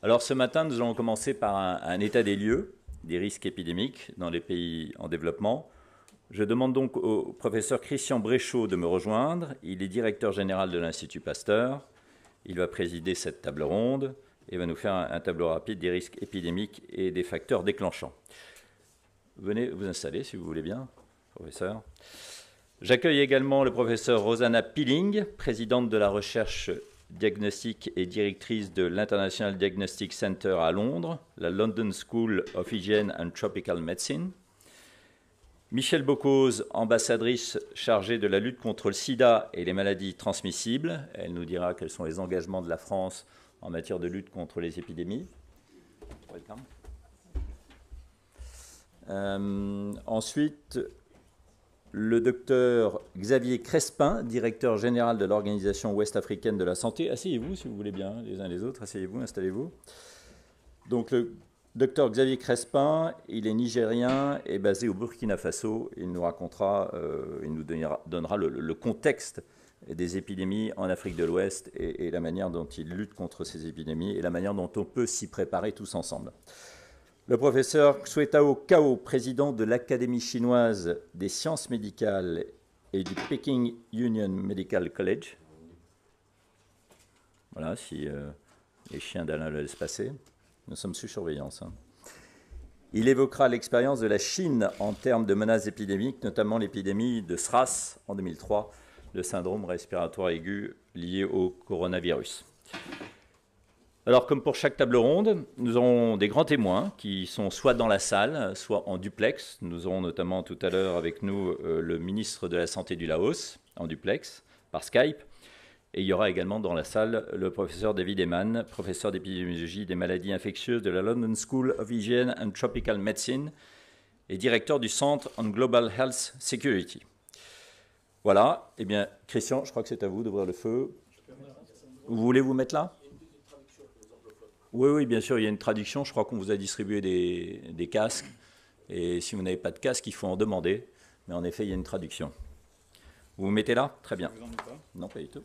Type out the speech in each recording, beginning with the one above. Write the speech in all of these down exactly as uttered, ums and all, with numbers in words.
Alors ce matin, nous allons commencer par un, un état des lieux des risques épidémiques dans les pays en développement. Je demande donc au professeur Christian Bréchot de me rejoindre. Il est directeur général de l'Institut Pasteur. Il va présider cette table ronde et va nous faire un, un tableau rapide des risques épidémiques et des facteurs déclenchants. Venez vous installer si vous voulez bien, professeur. J'accueille également le professeur Rosanna Pilling, présidente de la recherche diagnostique et directrice de l'International Diagnostic Center à Londres, la London School of Hygiene and Tropical Medicine. Michèle Bocuse, ambassadrice chargée de la lutte contre le sida et les maladies transmissibles. Elle nous dira quels sont les engagements de la France en matière de lutte contre les épidémies. Welcome. Euh, ensuite, le docteur Xavier Crespin, directeur général de l'Organisation ouest-africaine de la santé. Asseyez-vous si vous voulez bien, les uns les autres. Asseyez-vous, installez-vous. Donc, le docteur Xavier Crespin, il est nigérien et basé au Burkina Faso. Il nous racontera, euh, il nous donnera, donnera le, le contexte des épidémies en Afrique de l'Ouest et, et la manière dont il lutte contre ces épidémies et la manière dont on peut s'y préparer tous ensemble. Le professeur Xuetao Cao, président de l'Académie chinoise des sciences médicales et du Peking Union Medical College. Voilà, si euh, les chiens d'Alain le laissent passer. Nous sommes sous surveillance. Hein. Il évoquera l'expérience de la Chine en termes de menaces épidémiques, notamment l'épidémie de SRAS en deux mille trois, le syndrome respiratoire aigu lié au coronavirus. Alors, comme pour chaque table ronde, nous aurons des grands témoins qui sont soit dans la salle, soit en duplex. Nous aurons notamment tout à l'heure avec nous euh, le ministre de la Santé du Laos, en duplex, par Skype. Et il y aura également dans la salle le professeur David Eman, professeur d'épidémiologie des maladies infectieuses de la London School of Hygiene and Tropical Medicine et directeur du Centre on Global Health Security. Voilà. Eh bien, Christian, je crois que c'est à vous d'ouvrir le feu. Vous voulez vous mettre là ? Oui, oui, bien sûr, il y a une traduction. Je crois qu'on vous a distribué des, des casques. Et si vous n'avez pas de casque, il faut en demander. Mais en effet, il y a une traduction. Vous vous mettez là ? Très bien. Vous en mettez pas ? Non, pas du tout.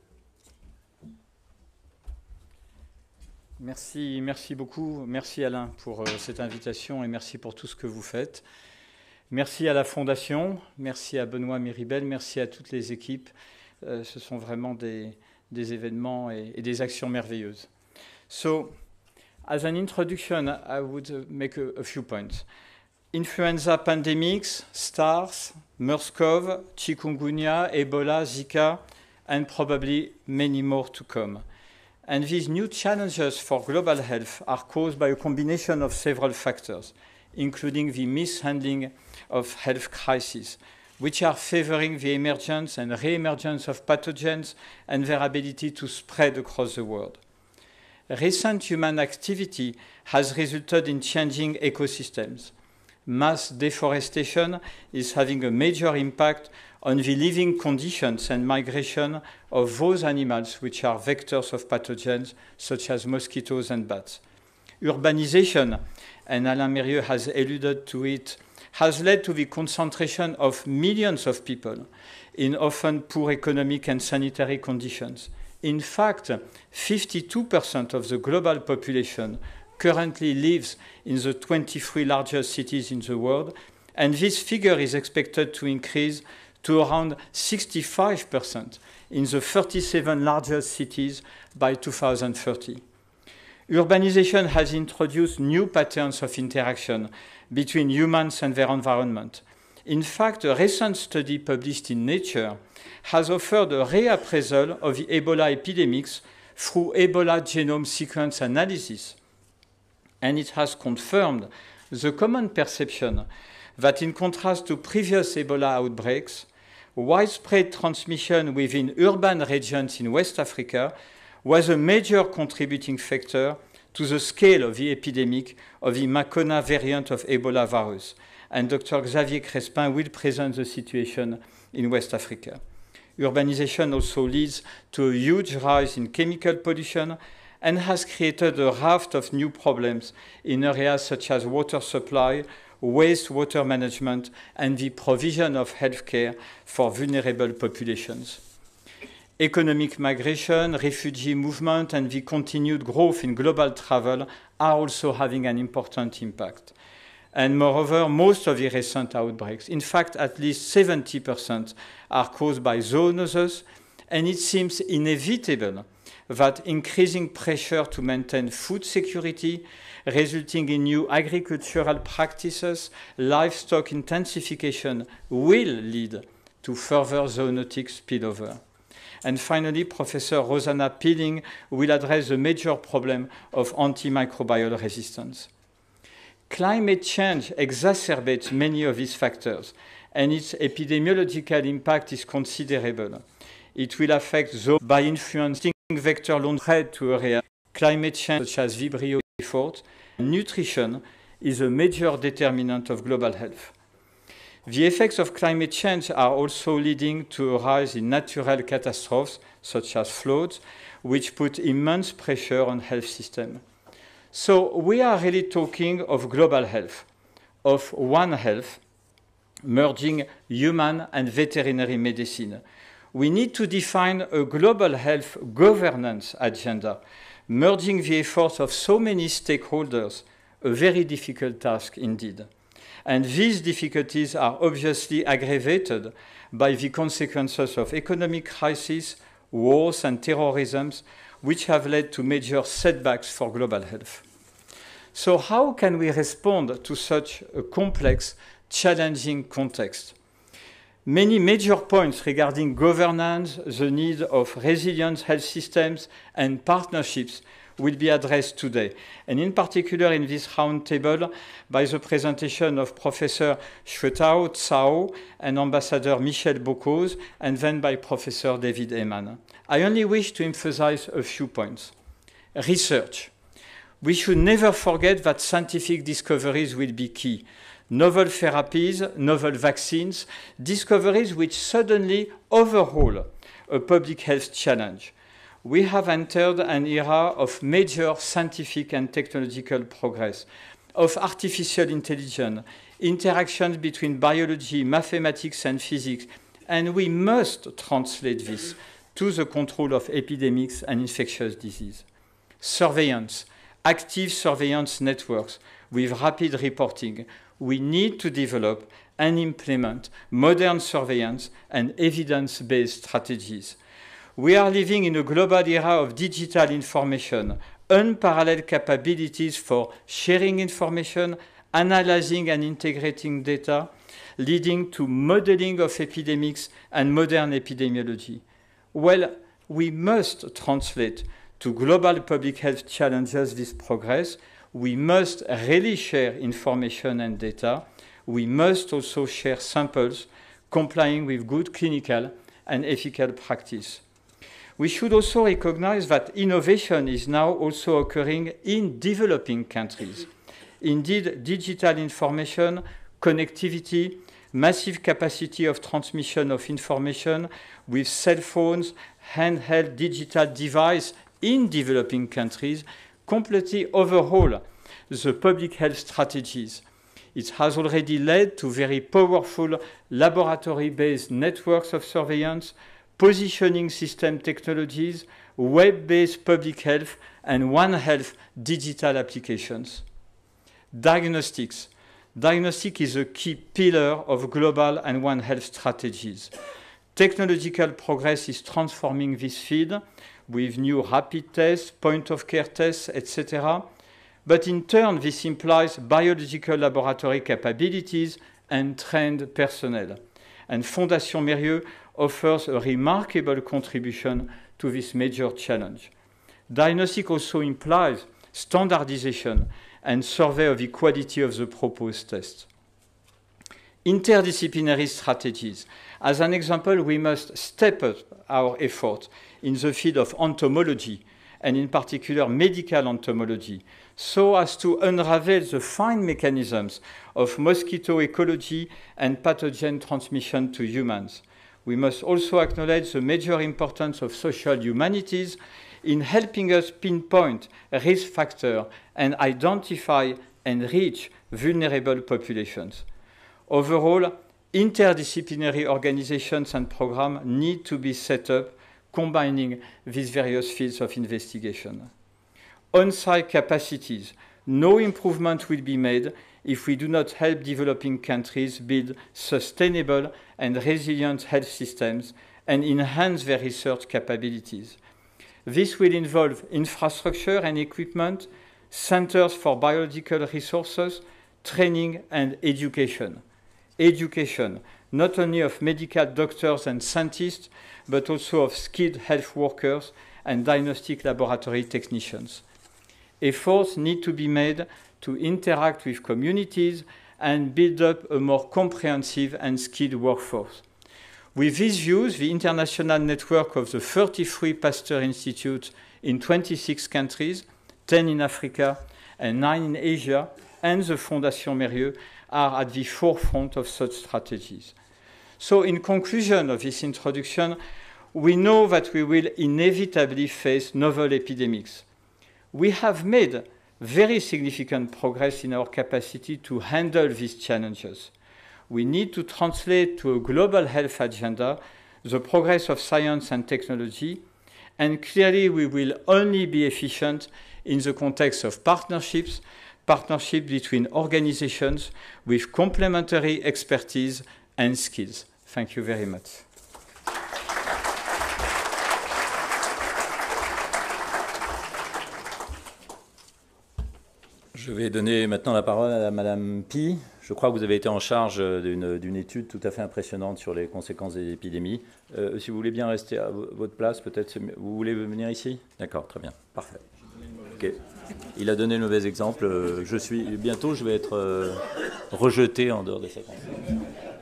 Merci, merci beaucoup. Merci Alain pour euh, cette invitation et merci pour tout ce que vous faites. Merci à la Fondation, merci à Benoît Méribel, merci à toutes les équipes. Euh, ce sont vraiment des, des événements et, et des actions merveilleuses. So, as an introduction, I would make a, a few points. Influenza pandemics, SARS, MERS-CoV, chikungunya, Ebola, Zika, and probably many more to come. And these new challenges for global health are caused by a combination of several factors, including the mishandling of health crises, which are favoring the emergence and re-emergence of pathogens and their ability to spread across the world. Recent human activity has resulted in changing ecosystems. Mass deforestation is having a major impact on the living conditions and migration of those animals which are vectors of pathogens, such as mosquitoes and bats. Urbanization, and Alain Mérieux has alluded to it, has led to the concentration of millions of people in often poor economic and sanitary conditions. In fact, fifty-two percent of the global population currently lives in the twenty-three largest cities in the world, and this figure is expected to increase to around sixty-five percent in the thirty-seven largest cities by two thousand thirty. Urbanization has introduced new patterns of interaction between humans and their environment. In fact, a recent study published in Nature has offered a reappraisal of the Ebola epidemics through Ebola genome sequence analysis, and it has confirmed the common perception that in contrast to previous Ebola outbreaks, widespread transmission within urban regions in West Africa was a major contributing factor to the scale of the epidemic of the Makona variant of Ebola virus. And Doctor Xavier Crespin will present the situation in West Africa. Urbanization also leads to a huge rise in chemical pollution and has created a raft of new problems in areas such as water supply, wastewater management, and the provision of healthcare for vulnerable populations. Economic migration, refugee movement, and the continued growth in global travel are also having an important impact. And moreover, most of the recent outbreaks, in fact, at least seventy percent, are caused by zoonoses, and it seems inevitable that increasing pressure to maintain food security, resulting in new agricultural practices, livestock intensification, will lead to further zoonotic spillover. And finally, Professor Rosanna Peeling will address the major problem of antimicrobial resistance. Climate change exacerbates many of these factors, and its epidemiological impact is considerable. It will affect those by influencing vector-borne threat to area. Climate change, such as Vibrio effort, nutrition is a major determinant of global health. The effects of climate change are also leading to a rise in natural catastrophes, such as floods, which put immense pressure on health systems. So we are really talking of global health, of One Health, merging human and veterinary medicine. We need to define a global health governance agenda, merging the efforts of so many stakeholders, a very difficult task indeed. And these difficulties are obviously aggravated by the consequences of economic crisis, wars, and terrorism, which have led to major setbacks for global health. So how can we respond to such a complex, challenging context? Many major points regarding governance, the need of resilient health systems, and partnerships will be addressed today, and in particular in this roundtable by the presentation of Professor Shwetao Tsao and Ambassador Michel Bocuse, and then by Professor David Heymann. I only wish to emphasize a few points. Research. We should never forget that scientific discoveries will be key. Novel therapies, novel vaccines, discoveries which suddenly overhaul a public health challenge. We have entered an era of major scientific and technological progress, of artificial intelligence, interactions between biology, mathematics, and physics, and we must translate this to the control of epidemics and infectious disease. Surveillance, active surveillance networks with rapid reporting. We need to develop and implement modern surveillance and evidence-based strategies. We are living in a global era of digital information, unparalleled capabilities for sharing information, analyzing and integrating data, leading to modeling of epidemics and modern epidemiology. Well, we must translate to global public health challenges this progress. We must really share information and data. We must also share samples, complying with good clinical and ethical practice. We should also recognize that innovation is now also occurring in developing countries. Indeed, digital information, connectivity, massive capacity of transmission of information with cell phones, handheld digital devices in developing countries completely overhaul the public health strategies. It has already led to very powerful laboratory-based networks of surveillance, positioning system technologies, web-based public health, and One Health digital applications. Diagnostics. Diagnostic is a key pillar of global and One Health strategies. Technological progress is transforming this field with new rapid tests, point-of-care tests, et cetera. But in turn, this implies biological laboratory capabilities and trained personnel. And Fondation Mérieux offers a remarkable contribution to this major challenge. Diagnostic also implies standardization and survey of the quality of the proposed test. Interdisciplinary strategies. As an example, we must step up our effort in the field of entomology, and in particular medical entomology, so as to unravel the fine mechanisms of mosquito ecology and pathogen transmission to humans. We must also acknowledge the major importance of social humanities in helping us pinpoint risk factors and identify and reach vulnerable populations. Overall, interdisciplinary organizations and programs need to be set up, combining these various fields of investigation. On-site capacities. No improvement will be made if we do not help developing countries build sustainable and resilient health systems and enhance their research capabilities. This will involve infrastructure and equipment, centers for biological resources, training and education. Education, not only of medical doctors and scientists, but also of skilled health workers and diagnostic laboratory technicians. Efforts need to be made to interact with communities and build up a more comprehensive and skilled workforce. With these views, the international network of the thirty-three Pasteur Institutes in twenty-six countries, ten in Africa and nine in Asia, and the Fondation Mérieux are at the forefront of such strategies. So in conclusion of this introduction, we know that we will inevitably face novel epidemics. We have made very significant progress in our capacity to handle these challenges. We need to translate to a global health agenda the progress of science and technology, and clearly we will only be efficient in the context of partnerships, partnerships between organizations with complementary expertise and skills. Thank you very much. Je vais donner maintenant la parole à Madame Pi. Je crois que vous avez été en charge d'une étude tout à fait impressionnante sur les conséquences des épidémies. Euh, si vous voulez bien rester à votre place, peut-être, vous voulez venir ici? D'accord, très bien, parfait. Okay. Il a donné le mauvais exemple. Je suis, bientôt, je vais être euh, rejeté en dehors de cette conférence.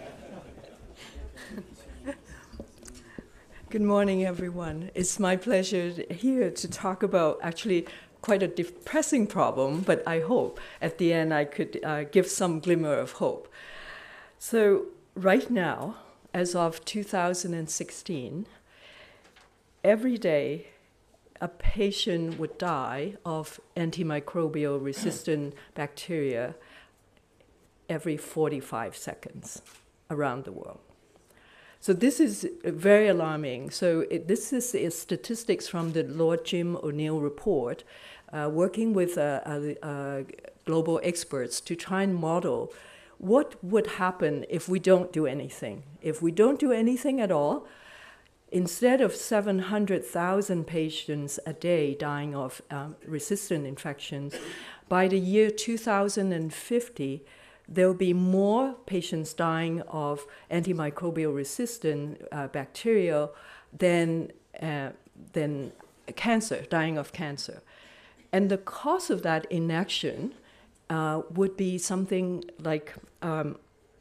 Good morning, everyone. It's my pleasure here to talk about actually quite a depressing problem, but I hope at the end I could uh, give some glimmer of hope. So right now, as of two thousand sixteen, every day a patient would die of antimicrobial resistant bacteria every forty-five seconds around the world. So this is very alarming. So it, this is, is statistics from the Lord Jim O'Neill report, uh, working with uh, uh, uh, global experts to try and model what would happen if we don't do anything. If we don't do anything at all, instead of seven hundred thousand patients a day dying of um, resistant infections, by the year two thousand fifty, there will be more patients dying of antimicrobial resistant uh, bacteria than, uh, than cancer, dying of cancer. And the cost of that inaction uh, would be something like um,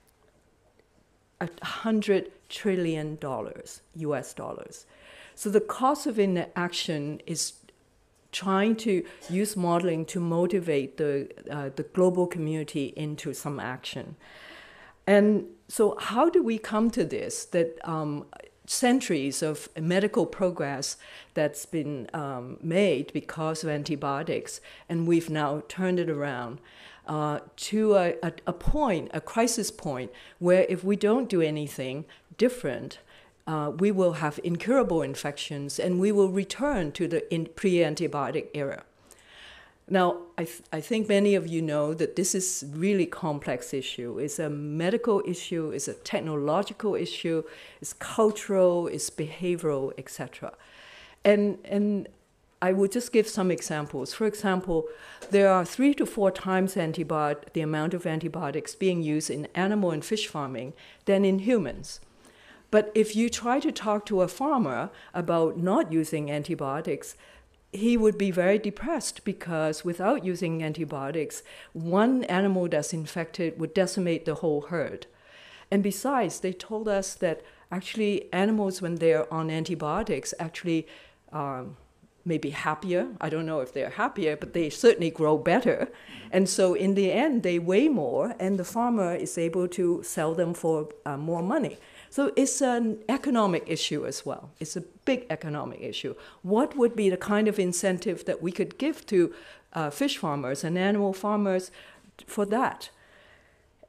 one hundred trillion dollars, U S dollars. So the cost of inaction is trying to use modeling to motivate the, uh, the global community into some action. And so how do we come to this, that um, centuries of medical progress that's been um, made because of antibiotics, and we've now turned it around uh, to a, a, a point, a crisis point, where if we don't do anything different, Uh, we will have incurable infections, and we will return to the pre-antibiotic era. Now, I, th I think many of you know that this is a really complex issue. It's a medical issue, it's a technological issue, it's cultural, it's behavioral, et cetera. And, and I would just give some examples. For example, there are three to four times antibiotic, the amount of antibiotics being used in animal and fish farming than in humans. But if you try to talk to a farmer about not using antibiotics, he would be very depressed, because without using antibiotics, one animal that's infected would decimate the whole herd. And besides, they told us that actually animals, when they're on antibiotics, actually um, may be happier. I don't know if they're happier, but they certainly grow better. And so in the end, they weigh more, and the farmer is able to sell them for uh, more money. So it's an economic issue as well. It's a big economic issue. What would be the kind of incentive that we could give to uh, fish farmers and animal farmers for that?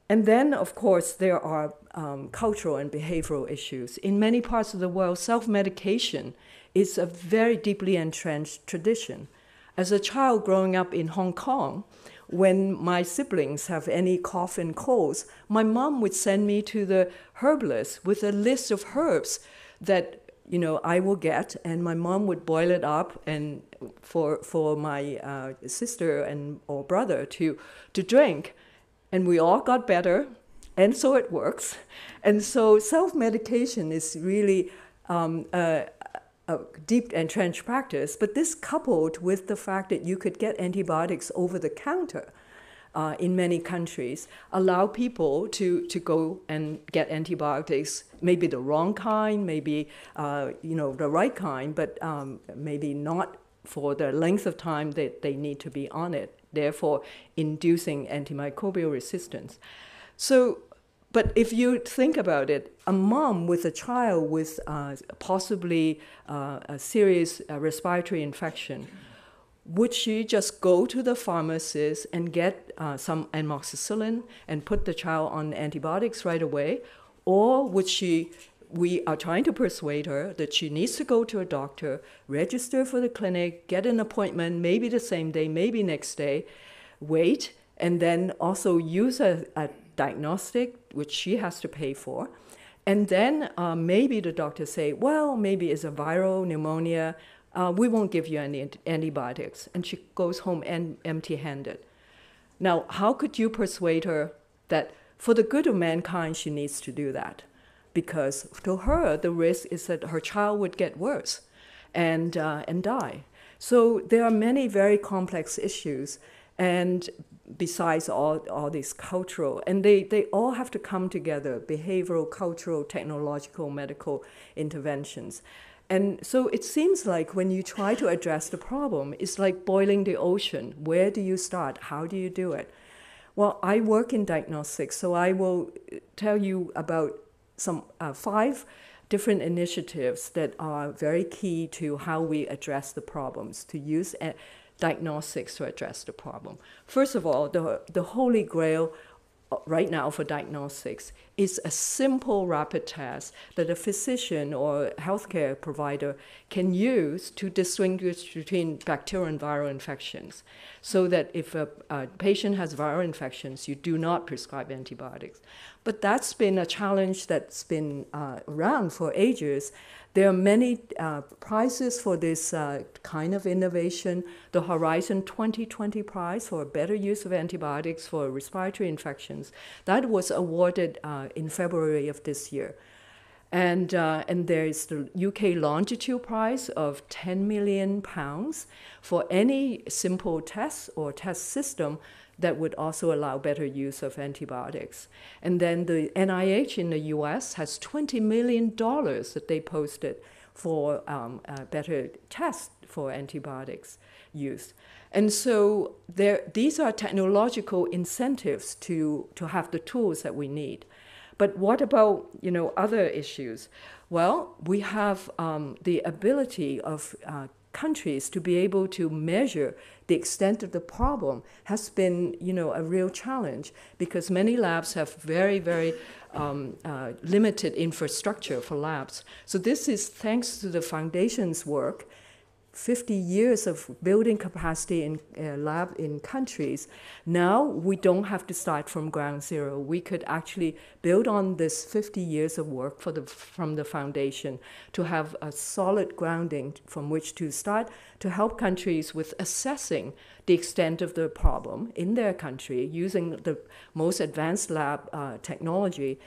And then, of course, there are um, cultural and behavioral issues. In many parts of the world, self-medication is a very deeply entrenched tradition. As a child growing up in Hong Kong, when my siblings have any cough and colds, my mom would send me to the herbalist with a list of herbs that you know I will get, and my mom would boil it up and for for my uh, sister and or brother to to drink, and we all got better, and so it works. And so self-medication is really um, a, a deep entrenched practice, but this coupled with the fact that you could get antibiotics over the counter uh, in many countries allow people to, to go and get antibiotics, maybe the wrong kind, maybe uh, you know the right kind, but um, maybe not for the length of time that they need to be on it, therefore inducing antimicrobial resistance. So, but if you think about it, a mom with a child with uh, possibly uh, a serious uh, respiratory infection, would she just go to the pharmacist and get uh, some amoxicillin and put the child on antibiotics right away? Or would she, we are trying to persuade her that she needs to go to a doctor, register for the clinic, get an appointment, maybe the same day, maybe next day, wait, and then also use a, a diagnostic, which she has to pay for. And then uh, maybe the doctor say, well, maybe it's a viral pneumonia. Uh, we won't give you any antibiotics. And she goes home en- empty-handed. Now, how could you persuade her that for the good of mankind, she needs to do that? Because to her, the risk is that her child would get worse and, uh, and die. So there are many very complex issues. And besides all, all these cultural, and they, they all have to come together, behavioral, cultural, technological, medical interventions. And so it seems like when you try to address the problem, it's like boiling the ocean. Where do you start? How do you do it? Well, I work in diagnostics, so I will tell you about some uh, five different initiatives that are very key to how we address the problems, to use a, diagnostics to address the problem. First of all, the, the holy grail right now for diagnostics is a simple rapid test that a physician or healthcare provider can use to distinguish between bacterial and viral infections, so that if a, a patient has viral infections, you do not prescribe antibiotics. But that's been a challenge that's been uh, around for ages. There are many uh, prizes for this uh, kind of innovation. The Horizon twenty twenty prize for better use of antibiotics for respiratory infections, that was awarded uh, in February of this year. And, uh, and there's the U K Longitude Prize of ten million pounds for any simple test or test system that would also allow better use of antibiotics. And then the N I H in the U S has twenty million dollars that they posted for um, a better test for antibiotics use. And so there, these are technological incentives to, to have the tools that we need. But what about, you know, other issues? Well, we have um, the ability of uh, countries to be able to measure the extent of the problem has been, you know, a real challenge, because many labs have very, very um, uh, limited infrastructure for labs. So this is thanks to the foundation's work, fifty years of building capacity in uh, lab in countries. Now we don't have to start from ground zero. We could actually build on this fifty years of work for the, from the foundation to have a solid grounding from which to start to help countries with assessing the extent of the problem in their country using the most advanced lab uh, technology,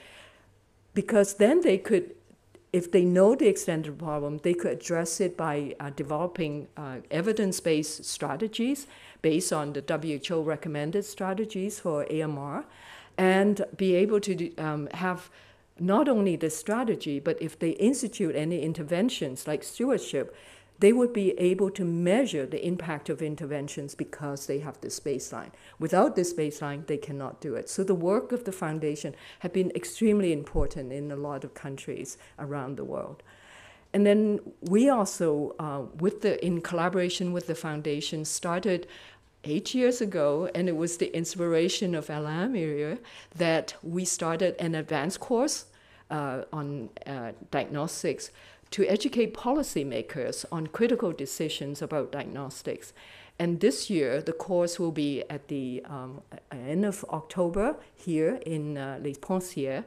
because then they could, if they know the extent of the problem, they could address it by uh, developing uh, evidence-based strategies based on the W H O recommended strategies for A M R, and be able to um, have not only the strategy, but if they institute any interventions like stewardship, they would be able to measure the impact of interventions because they have this baseline. Without this baseline, they cannot do it. So the work of the foundation has been extremely important in a lot of countries around the world. And then we also, uh, with the, in collaboration with the foundation, started eight years ago, and it was the inspiration of Alain Mirieux that we started an advanced course uh, on uh, diagnostics to educate policymakers on critical decisions about diagnostics. And this year, the course will be at the um, end of October here in uh, Les Ponciers,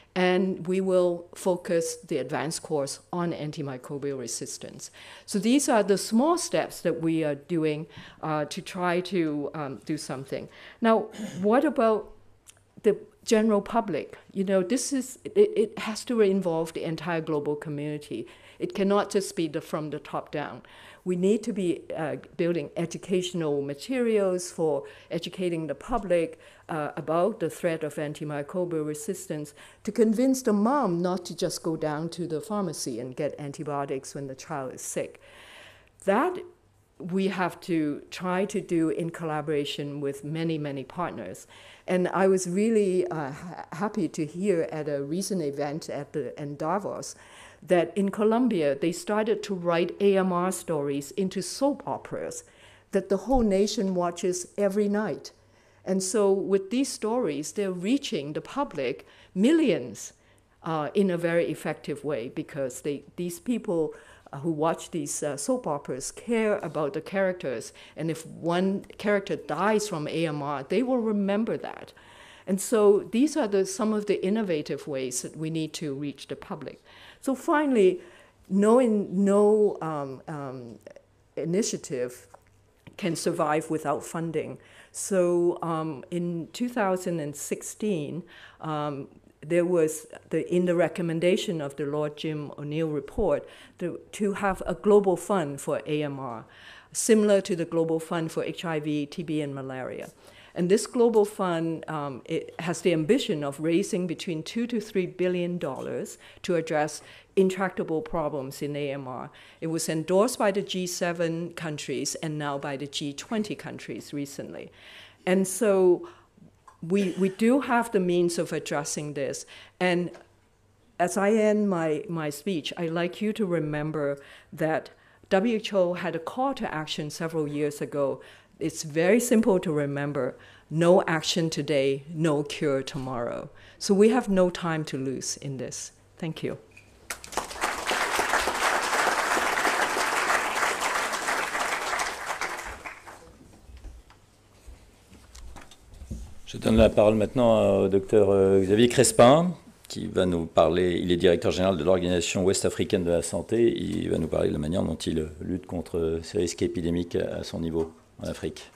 and we will focus the advanced course on antimicrobial resistance. So these are the small steps that we are doing uh, to try to um, do something. Now, what about the general public? You know, this is, it, it has to involve the entire global community. It cannot just be the, from the top down. We need to be uh, building educational materials for educating the public uh, about the threat of antimicrobial resistance, to convince the mom not to just go down to the pharmacy and get antibiotics when the child is sick. That we have to try to do in collaboration with many, many partners. And I was really uh, ha happy to hear at a recent event at the, in Davos that in Colombia, they started to write A M R stories into soap operas that the whole nation watches every night. And so with these stories, they're reaching the public, millions, uh, in a very effective way, because they, these people uh, who watch these uh, soap operas care about the characters. And if one character dies from A M R, they will remember that. And so these are the, some of the innovative ways that we need to reach the public. So finally, no, in, no um, um, initiative can survive without funding. So um, in two thousand sixteen, um, there was, the, in the recommendation of the Lord Jim O'Neill report, the, to have a global fund for A M R, similar to the global fund for H I V, T B, and malaria. And this global fund um, it has the ambition of raising between two to three billion dollars to address intractable problems in A M R. It was endorsed by the G seven countries and now by the G twenty countries recently. And so we, we do have the means of addressing this. And as I end my, my speech, I'd like you to remember that W H O had a call to action several years ago. It's very simple to remember: no action today, no cure tomorrow. So we have no time to lose in this. Thank you. Je donne la parole maintenant au docteur Xavier Crespin, qui va nous parler. Il est directeur général de l'Organisation ouest africaine de la santé. Il va nous parler de la manière dont il lutte contre ces risques épidémiques à son niveau en Afrique.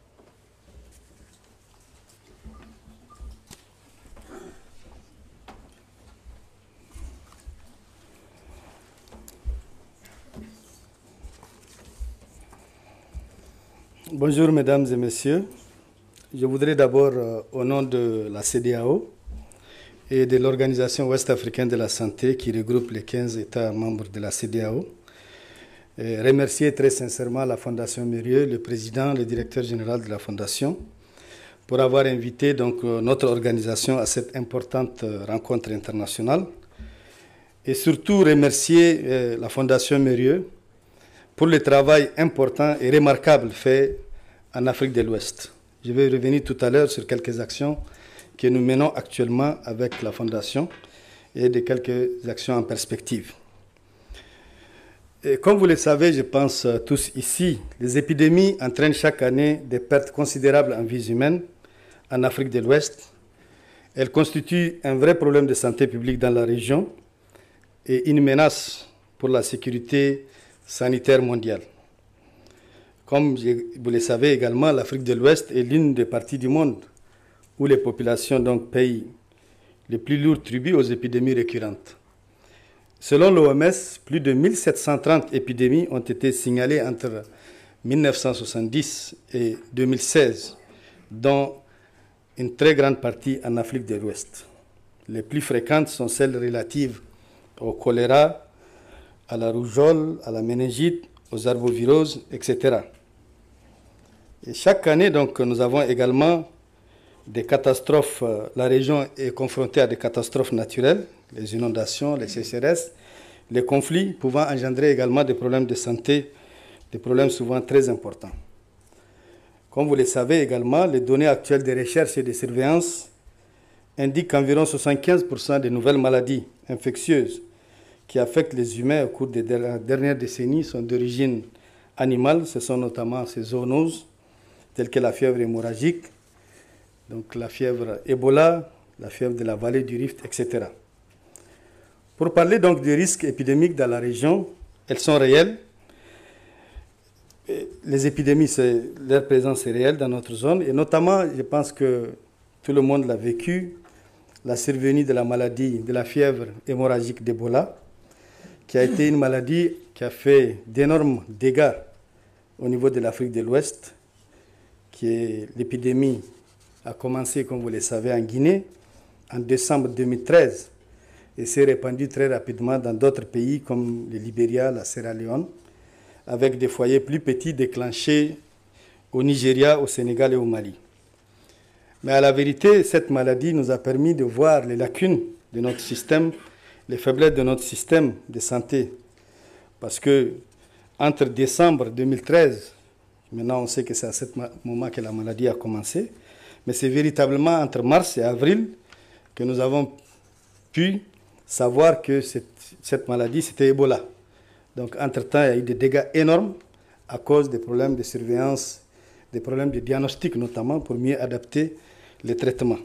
Bonjour mesdames et messieurs. Je voudrais d'abord, euh, au nom de la C D A O et de l'Organisation ouest africaine de la santé, qui regroupe les quinze États membres de la C D A O, et remercier très sincèrement la Fondation Mirieux, le président, le directeur général de la Fondation, pour avoir invité donc, notre organisation à cette importante rencontre internationale. Et surtout remercier euh, la Fondation Mirieux pour le travail important et remarquable fait en Afrique de l'Ouest. Je vais revenir tout à l'heure sur quelques actions que nous menons actuellement avec la Fondation et de quelques actions en perspective. Et comme vous le savez, je pense tous ici, les épidémies entraînent chaque année des pertes considérables en vies humaines en Afrique de l'Ouest. Elles constituent un vrai problème de santé publique dans la région et une menace pour la sécurité sanitaire mondiale. Comme vous le savez également, l'Afrique de l'Ouest est l'une des parties du monde où les populations donc payent les plus lourds tributs aux épidémies récurrentes. Selon l'O M S, plus de mille sept cent trente épidémies ont été signalées entre mille neuf cent soixante-dix et deux mille seize, dont une très grande partie en Afrique de l'Ouest. Les plus fréquentes sont celles relatives au choléra, à la rougeole, à la méningite, aux arboviroses, et cetera. Et chaque année, donc, nous avons également des catastrophes. La région est confrontée à des catastrophes naturelles, les inondations, les sécheresses, les conflits pouvant engendrer également des problèmes de santé, des problèmes souvent très importants. Comme vous le savez également, les données actuelles de recherche et de surveillance indiquent qu'environ soixante-quinze pour cent des nouvelles maladies infectieuses qui affectent les humains au cours des dernières décennies sont d'origine animale. Ce sont notamment ces zoonoses, telles que la fièvre hémorragique, donc la fièvre Ebola, la fièvre de la vallée du Rift, et cetera. Pour parler donc des risques épidémiques dans la région, elles sont réelles. Les épidémies, leur présence est réelle dans notre zone, et notamment, je pense que tout le monde l'a vécu, la survenue de la maladie de la fièvre hémorragique d'Ebola, qui a été une maladie qui a fait d'énormes dégâts au niveau de l'Afrique de l'Ouest, qui est l'épidémie a commencé, comme vous le savez, en Guinée en décembre deux mille treize et s'est répandue très rapidement dans d'autres pays comme le Libéria, la Sierra Leone, avec des foyers plus petits déclenchés au Nigeria, au Sénégal et au Mali. Mais à la vérité, cette maladie nous a permis de voir les lacunes de notre système, les faiblesses de notre système de santé. Parce que entre décembre deux mille treize, maintenant on sait que c'est à ce moment que la maladie a commencé, mais c'est véritablement entre mars et avril que nous avons pu savoir que cette, cette maladie, c'était Ebola. Donc, entre-temps, il y a eu des dégâts énormes à cause des problèmes de surveillance, des problèmes de diagnostic notamment, pour mieux adapter les traitements.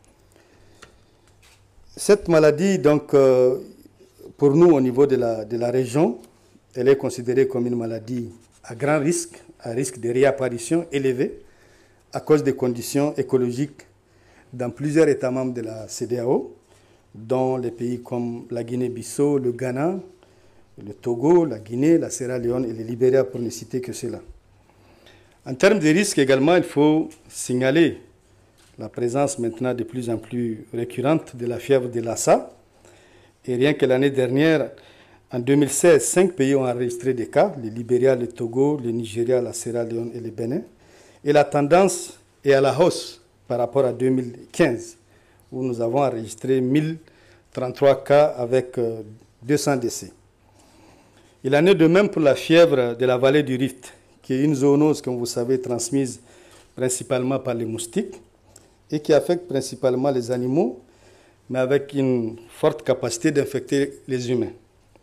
Cette maladie, donc, euh, pour nous, au niveau de la, de la région, elle est considérée comme une maladie à grand risque, à risque de réapparition élevé, à cause des conditions écologiques dans plusieurs États membres de la C E D E A O, dont les pays comme la Guinée-Bissau, le Ghana, le Togo, la Guinée, la Sierra Leone et le Libéria, pour ne citer que cela. En termes de risques également, il faut signaler la présence maintenant de plus en plus récurrente de la fièvre de Lassa. Et rien que l'année dernière, en deux mille seize, cinq pays ont enregistré des cas, le Libéria, le Togo, le Nigeria, la Sierra Leone et le Bénin. Et la tendance est à la hausse par rapport à deux mille quinze, où nous avons enregistré mille trente-trois cas avec deux cents décès. Il en est de même pour la fièvre de la vallée du Rift, qui est une zoonose, comme vous savez, transmise principalement par les moustiques et qui affecte principalement les animaux, mais avec une forte capacité d'infecter les humains.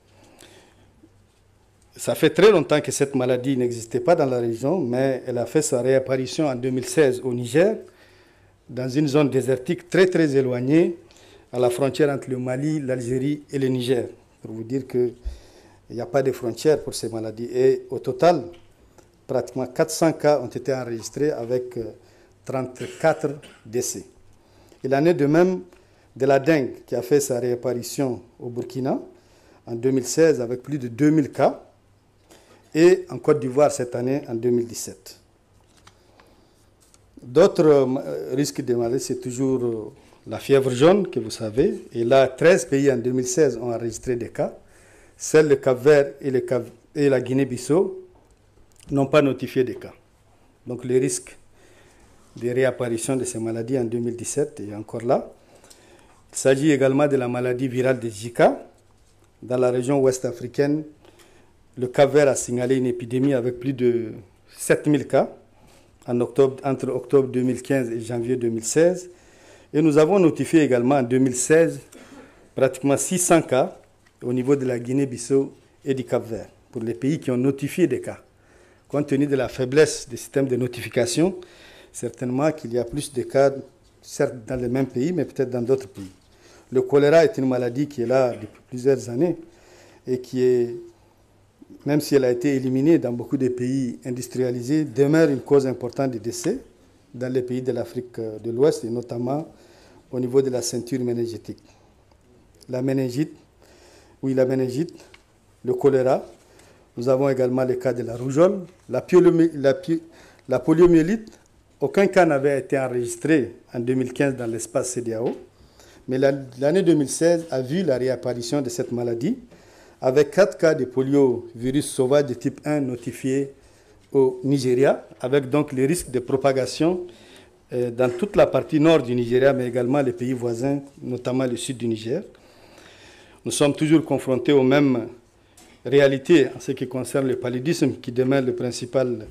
Ça fait très longtemps que cette maladie n'existait pas dans la région, mais elle a fait sa réapparition en deux mille seize au Niger, dans une zone désertique très très éloignée, à la frontière entre le Mali, l'Algérie et le Niger. Pour vous dire qu'il n'y a pas de frontière pour ces maladies. Et au total, pratiquement quatre cents cas ont été enregistrés avec trente-quatre décès. Il en est de même de la dengue qui a fait sa réapparition au Burkina en deux mille seize avec plus de deux mille cas et en Côte d'Ivoire cette année en deux mille dix-sept. D'autres risques de maladie, c'est toujours la fièvre jaune que vous savez. Et là, treize pays en deux mille seize ont enregistré des cas. Seuls le Cap-Vert et, le Cap et la Guinée-Bissau n'ont pas notifié des cas. Donc les risques de réapparition de ces maladies en deux mille dix-sept est encore là. Il s'agit également de la maladie virale de Zika. Dans la région ouest africaine, le Cap-Vert a signalé une épidémie avec plus de sept mille cas en octobre, entre octobre deux mille quinze et janvier deux mille seize. Et nous avons notifié également en deux mille seize pratiquement six cents cas au niveau de la Guinée-Bissau et du Cap-Vert, pour les pays qui ont notifié des cas. Compte tenu de la faiblesse des systèmes de notification, certainement qu'il y a plus de cas, certes dans les mêmes pays, mais peut-être dans d'autres pays. Le choléra est une maladie qui est là depuis plusieurs années et qui est, même si elle a été éliminée dans beaucoup de pays industrialisés, demeure une cause importante de décès dans les pays de l'Afrique de l'Ouest et notamment au niveau de la ceinture méningétique. La méningite, oui, la méningite, le choléra. Nous avons également le cas de la rougeole, la, la, la poliomyélite. Aucun cas n'avait été enregistré en deux mille quinze dans l'espace C E D E A O, mais l'année deux mille seize a vu la réapparition de cette maladie, avec quatre cas de poliovirus sauvage de type un notifiés au Nigeria, avec donc les risques de propagation euh, dans toute la partie nord du Nigeria, mais également les pays voisins, notamment le sud du Niger. Nous sommes toujours confrontés aux mêmes réalités en ce qui concerne le paludisme, qui demeure le principal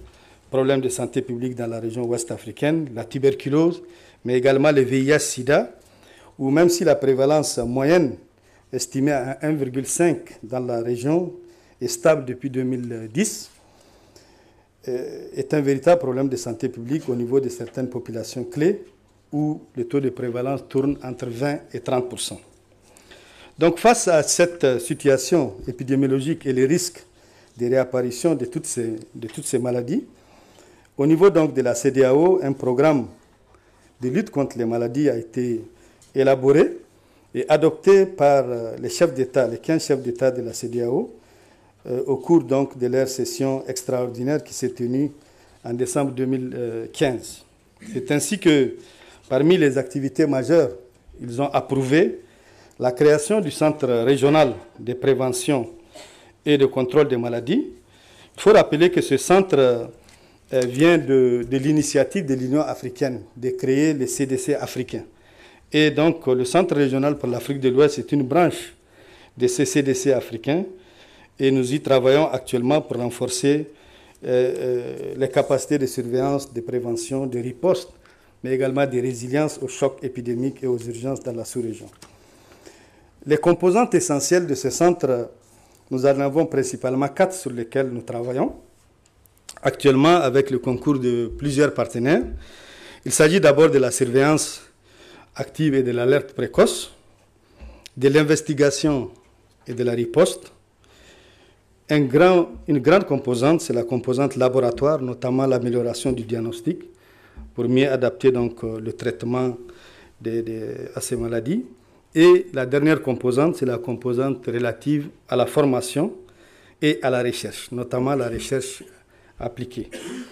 problèmes de santé publique dans la région ouest africaine, la tuberculose, mais également le V I H sida, où même si la prévalence moyenne estimée à un virgule cinq dans la région est stable depuis deux mille dix, est un véritable problème de santé publique au niveau de certaines populations clés où le taux de prévalence tourne entre vingt et trente pour cent. Donc face à cette situation épidémiologique et les risques de réapparition de toutes ces, de toutes ces maladies, au niveau donc de la C E D E A O, un programme de lutte contre les maladies a été élaboré et adopté par les chefs d'État, les quinze chefs d'État de la C E D E A O, euh, au cours donc de leur session extraordinaire qui s'est tenue en décembre deux mille quinze. C'est ainsi que, parmi les activités majeures, ils ont approuvé la création du Centre régional de prévention et de contrôle des maladies. Il faut rappeler que ce centre euh, vient de, de l'initiative de l'Union africaine de créer le C D C africain. Et donc, le Centre régional pour l'Afrique de l'Ouest est une branche de ce C D C africain et nous y travaillons actuellement pour renforcer euh, euh, les capacités de surveillance, de prévention, de riposte, mais également de résilience aux chocs épidémiques et aux urgences dans la sous-région. Les composantes essentielles de ce centre, nous en avons principalement quatre sur lesquelles nous travaillons. Actuellement, avec le concours de plusieurs partenaires, il s'agit d'abord de la surveillance active et de l'alerte précoce, de l'investigation et de la riposte. Un grand, une grande composante, c'est la composante laboratoire, notamment l'amélioration du diagnostic, pour mieux adapter donc le traitement de, de, à ces maladies. Et la dernière composante, c'est la composante relative à la formation et à la recherche, notamment la recherche appliquée.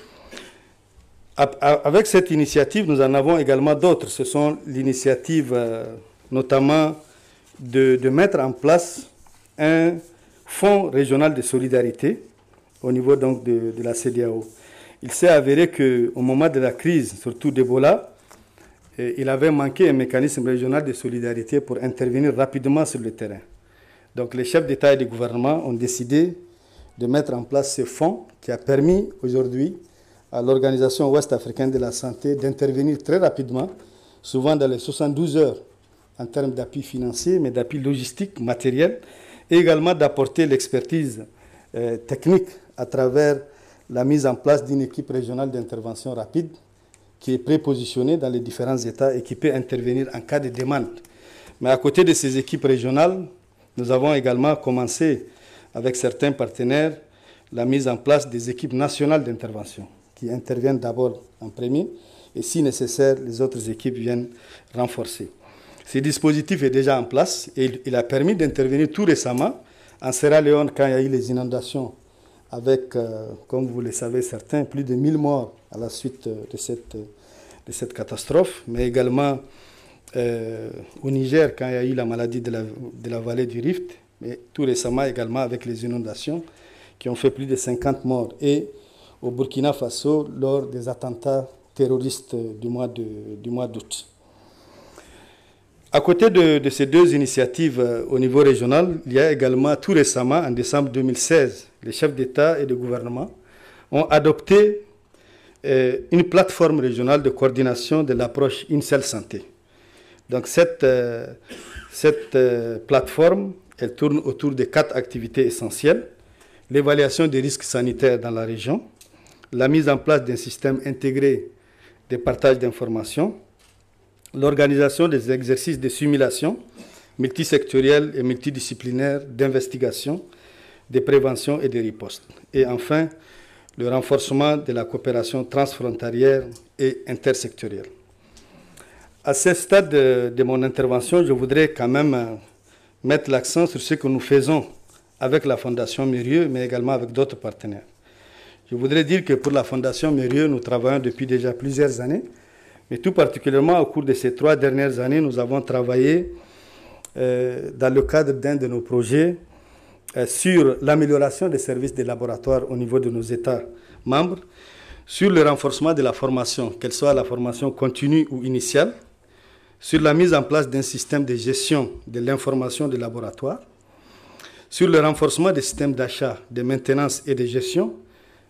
Avec cette initiative, nous en avons également d'autres. Ce sont l'initiative euh, notamment de, de mettre en place un fonds régional de solidarité au niveau donc de, de la C E D E A O. Il s'est avéré qu'au moment de la crise, surtout d'Ebola, il avait manqué un mécanisme régional de solidarité pour intervenir rapidement sur le terrain. Donc les chefs d'État et de gouvernement ont décidé de mettre en place ce fonds qui a permis aujourd'hui à l'Organisation ouest-africaine de la santé d'intervenir très rapidement, souvent dans les soixante-douze heures, en termes d'appui financier, mais d'appui logistique, matériel, et également d'apporter l'expertise euh, technique à travers la mise en place d'une équipe régionale d'intervention rapide qui est prépositionnée dans les différents États et qui peut intervenir en cas de demande. Mais à côté de ces équipes régionales, nous avons également commencé avec certains partenaires la mise en place des équipes nationales d'intervention qui interviennent d'abord en premier et si nécessaire, les autres équipes viennent renforcer. Ce dispositif est déjà en place et il a permis d'intervenir tout récemment en Sierra Leone quand il y a eu les inondations avec, euh, comme vous le savez certains, plus de mille morts à la suite de cette, de cette catastrophe, mais également euh, au Niger quand il y a eu la maladie de la, de la vallée du Rift, mais tout récemment également avec les inondations qui ont fait plus de cinquante morts, et au Burkina Faso lors des attentats terroristes du mois de, du mois d'août. À côté de, de ces deux initiatives euh, au niveau régional, il y a également tout récemment, en décembre deux mille seize, les chefs d'État et de gouvernement ont adopté euh, une plateforme régionale de coordination de l'approche Une seule santé. Donc cette, euh, cette euh, plateforme, elle tourne autour de quatre activités essentielles: l'évaluation des risques sanitaires dans la région, la mise en place d'un système intégré de partage d'informations, l'organisation des exercices de simulation multisectoriels et multidisciplinaires d'investigation, de prévention et de riposte. Et enfin, le renforcement de la coopération transfrontalière et intersectorielle. À ce stade de, de mon intervention, je voudrais quand même mettre l'accent sur ce que nous faisons avec la Fondation Mérieux, mais également avec d'autres partenaires. Je voudrais dire que pour la Fondation Mérieux, nous travaillons depuis déjà plusieurs années, mais tout particulièrement au cours de ces trois dernières années, nous avons travaillé euh, dans le cadre d'un de nos projets euh, sur l'amélioration des services des laboratoires au niveau de nos États membres, sur le renforcement de la formation, qu'elle soit la formation continue ou initiale, sur la mise en place d'un système de gestion de l'information des laboratoires, sur le renforcement des systèmes d'achat, de maintenance et de gestion,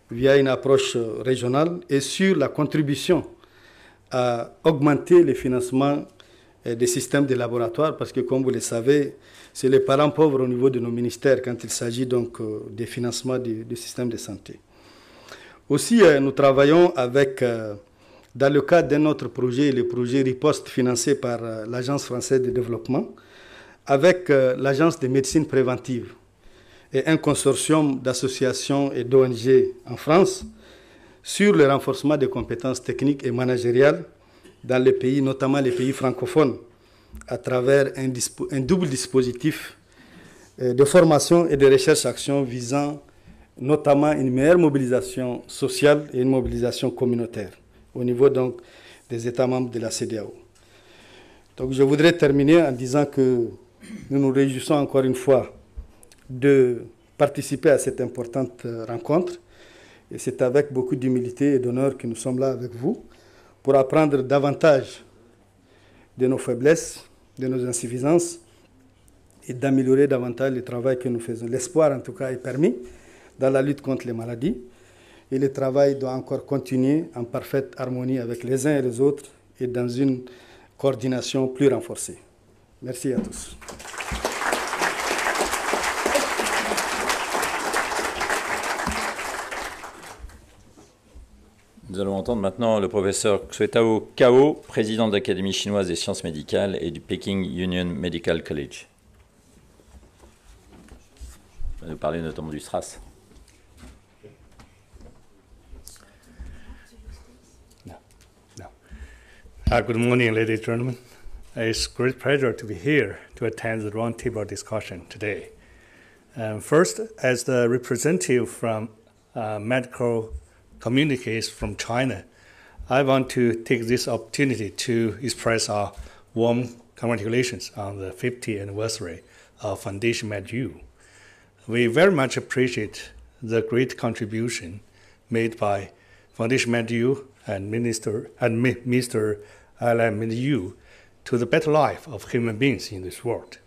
via une approche régionale et sur la contribution à augmenter les financements des systèmes de laboratoires, parce que comme vous le savez, c'est les parents pauvres au niveau de nos ministères quand il s'agit donc des financements du, du système de santé. Aussi, nous travaillons avec, dans le cadre d'un autre projet, le projet Riposte financé par l'Agence française de développement, avec l'Agence de médecine préventive et un consortium d'associations et d'O N G en France sur le renforcement des compétences techniques et managériales dans les pays, notamment les pays francophones, à travers un, un double dispositif de formation et de recherche-action visant notamment une meilleure mobilisation sociale et une mobilisation communautaire au niveau donc des États membres de la C E D E A O. Donc je voudrais terminer en disant que nous nous réjouissons encore une fois de participer à cette importante rencontre. Et c'est avec beaucoup d'humilité et d'honneur que nous sommes là avec vous pour apprendre davantage de nos faiblesses, de nos insuffisances et d'améliorer davantage le travail que nous faisons. L'espoir, en tout cas, est permis dans la lutte contre les maladies et le travail doit encore continuer en parfaite harmonie avec les uns et les autres et dans une coordination plus renforcée. Merci à tous. Nous allons entendre maintenant le professeur Xuetao Cao, président de l'Académie chinoise des sciences médicales et du Peking Union Medical College. Il va nous parler notamment du SRAS. No. No. Uh, good morning, ladies and gentlemen. It's a great pleasure to be here to attend the roundtable discussion today. Um, first, as the representative from uh, medical communities from China, I want to take this opportunity to express our warm congratulations on the fiftieth anniversary of Foundation MedU. We very much appreciate the great contribution made by Foundation MedU and Minister and Mister Alain MedU to the better life of human beings in this world.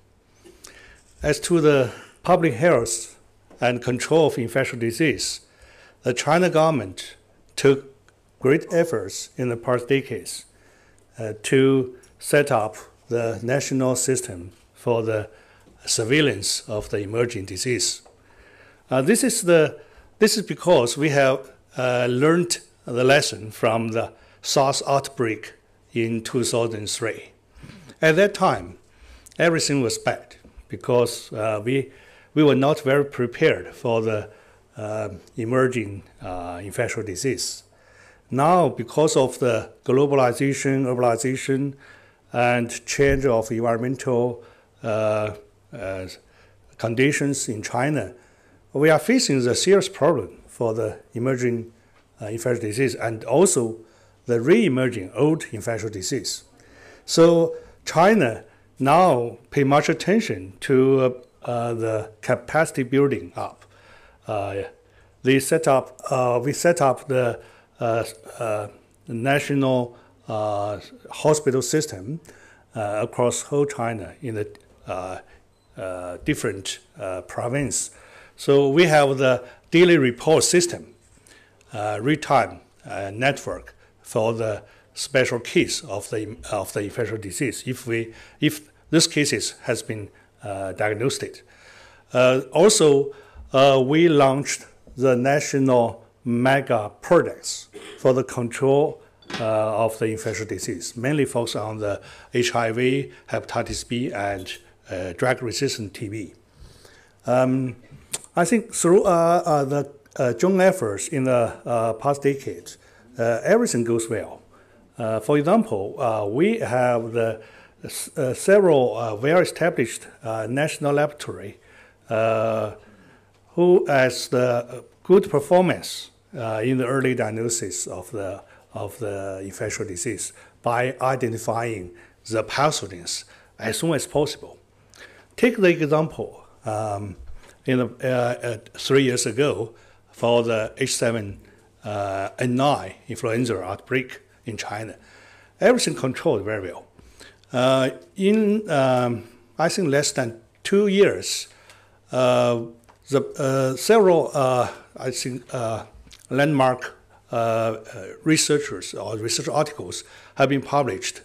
As to the public health and control of infectious disease, the China government took great efforts in the past decades uh, to set up the national system for the surveillance of the emerging disease. Uh, this is the this is because we have uh, learned the lesson from the SARS outbreak in two thousand three. At that time, everything was bad because uh, we we were not very prepared for the uh, emerging uh, infectious disease. Now, because of the globalization, urbanization, and change of environmental uh, uh, conditions in China, we are facing the serious problem for the emerging uh, infectious disease and also the re-emerging old infectious disease. So China now pay much attention to uh, uh, the capacity building up. Uh, they set up, uh, we set up the uh, uh, national uh, hospital system uh, across whole China in the uh, uh, different uh, provinces. So we have the daily report system, uh, real-time uh, network for the special case of the of the infectious disease. If we if this cases has been uh, diagnosed, uh, also uh, we launched the national mega projects for the control uh, of the infectious disease, mainly focused on the H I V, hepatitis B, and uh, drug-resistant T B. Um, I think through uh, uh, the uh, joint efforts in the uh, past decades, uh, everything goes well. Uh, for example, uh, we have the uh, several uh, well-established uh, national laboratory uh, who has the good performance uh, in the early diagnosis of the of the infectious disease by identifying the pathogens as soon as possible. Take the example um, in the, uh, uh, three years ago for the H seven N nine influenza outbreak in China. Everything controlled very well. Uh, in, um, I think, less than two years, uh, the, uh, several, uh, I think, uh, landmark uh, uh, researchers or research articles have been published.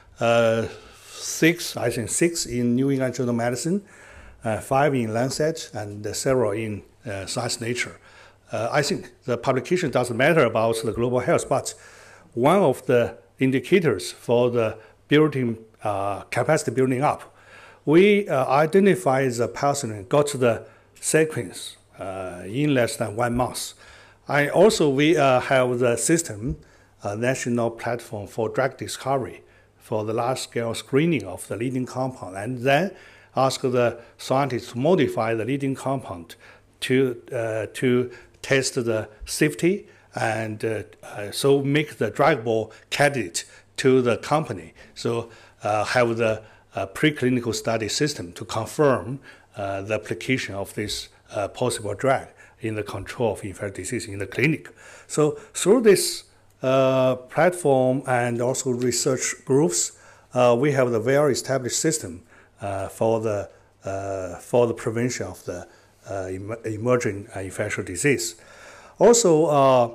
Uh, six, I think six in New England Journal of Medicine, uh, five in Lancet, and uh, several in uh, Science Nature. Uh, I think the publication doesn't matter about the global health, but one of the indicators for the building uh, capacity building up, we uh, identify the person got the sequence uh, in less than one month. I also we uh, have the system, a national platform for drug discovery, for the large-scale screening of the leading compound, and then ask the scientists to modify the leading compound to uh, to test the safety and uh, uh, so make the druggable candidate to the company. So uh, have the uh, preclinical study system to confirm uh, the application of this uh, possible drug in the control of infectious disease in the clinic. So through this uh, platform and also research groups, uh, we have the well-established system uh, for the uh, for the prevention of the uh, em emerging uh, infectious disease. Also, uh,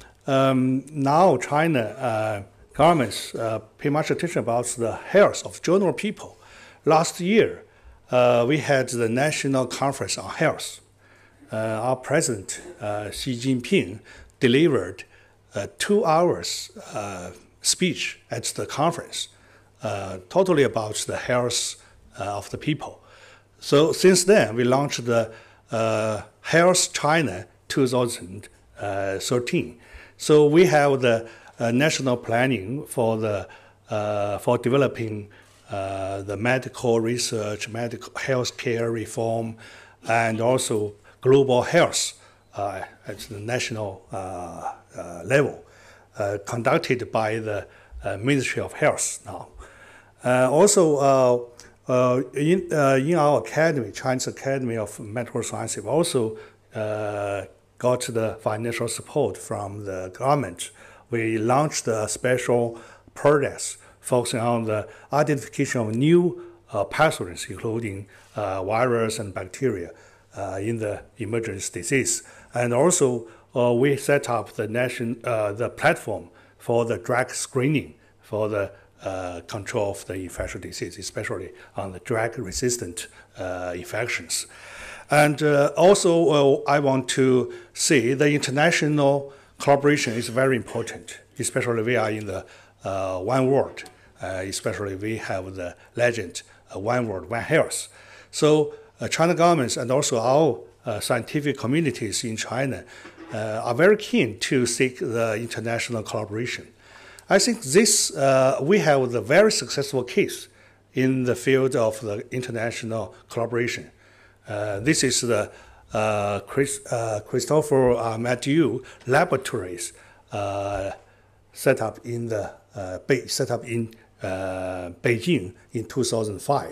um, now China uh, governments uh, pay much attention about the health of general people. Last year, uh, we had the National Conference on Health. Uh, our president, uh, Xi Jinping, delivered a two hours uh, speech at the conference, uh, totally about the health uh, of the people. So since then, we launched the uh, Health China two thousand thirteen. So we have the uh, national planning for the uh, for developing uh, the medical research, medical healthcare reform, and also global health uh, at the national uh, uh, level, uh, conducted by the uh, Ministry of Health now. Uh, also, uh, uh, in, uh, in our academy, China's Academy of Medical Sciences, we also uh, got the financial support from the government. We launched a special project focusing on the identification of new uh, pathogens, including uh, virus and bacteria, Uh, in the emergence disease. And also, uh, we set up the nation, uh, the platform for the drug screening for the uh, control of the infectious disease, especially on the drug-resistant uh, infections. And uh, also, uh, I want to say the international collaboration is very important, especially we are in the uh, one world, uh, especially we have the legend, uh, one world, one health. So, Uh, China governments and also our uh, scientific communities in China uh, are very keen to seek the international collaboration. I think this, uh, we have the very successful case in the field of the international collaboration. Uh, this is the uh, Chris, uh, Christopher uh, Mathieu laboratories uh, set up in the uh, set up in uh, Beijing in two thousand five.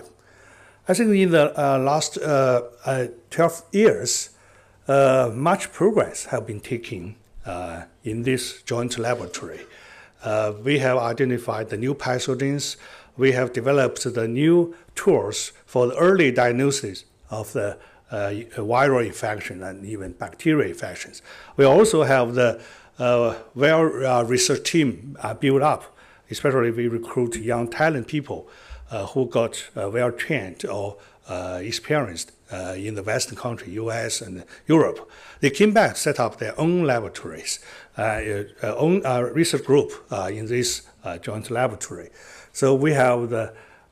I think in the uh, last uh, uh, twelve years, uh, much progress have been taken uh, in this joint laboratory. Uh, we have identified the new pathogens. We have developed the new tools for the early diagnosis of the uh, viral infection and even bacterial infections. We also have the uh, well uh, research team uh, built up, especially we recruit young talent people Uh, who got uh, well trained or uh, experienced uh, in the Western country, U S and Europe. They came back, set up their own laboratories, uh, uh, own uh, research group uh, in this uh, joint laboratory. So we have the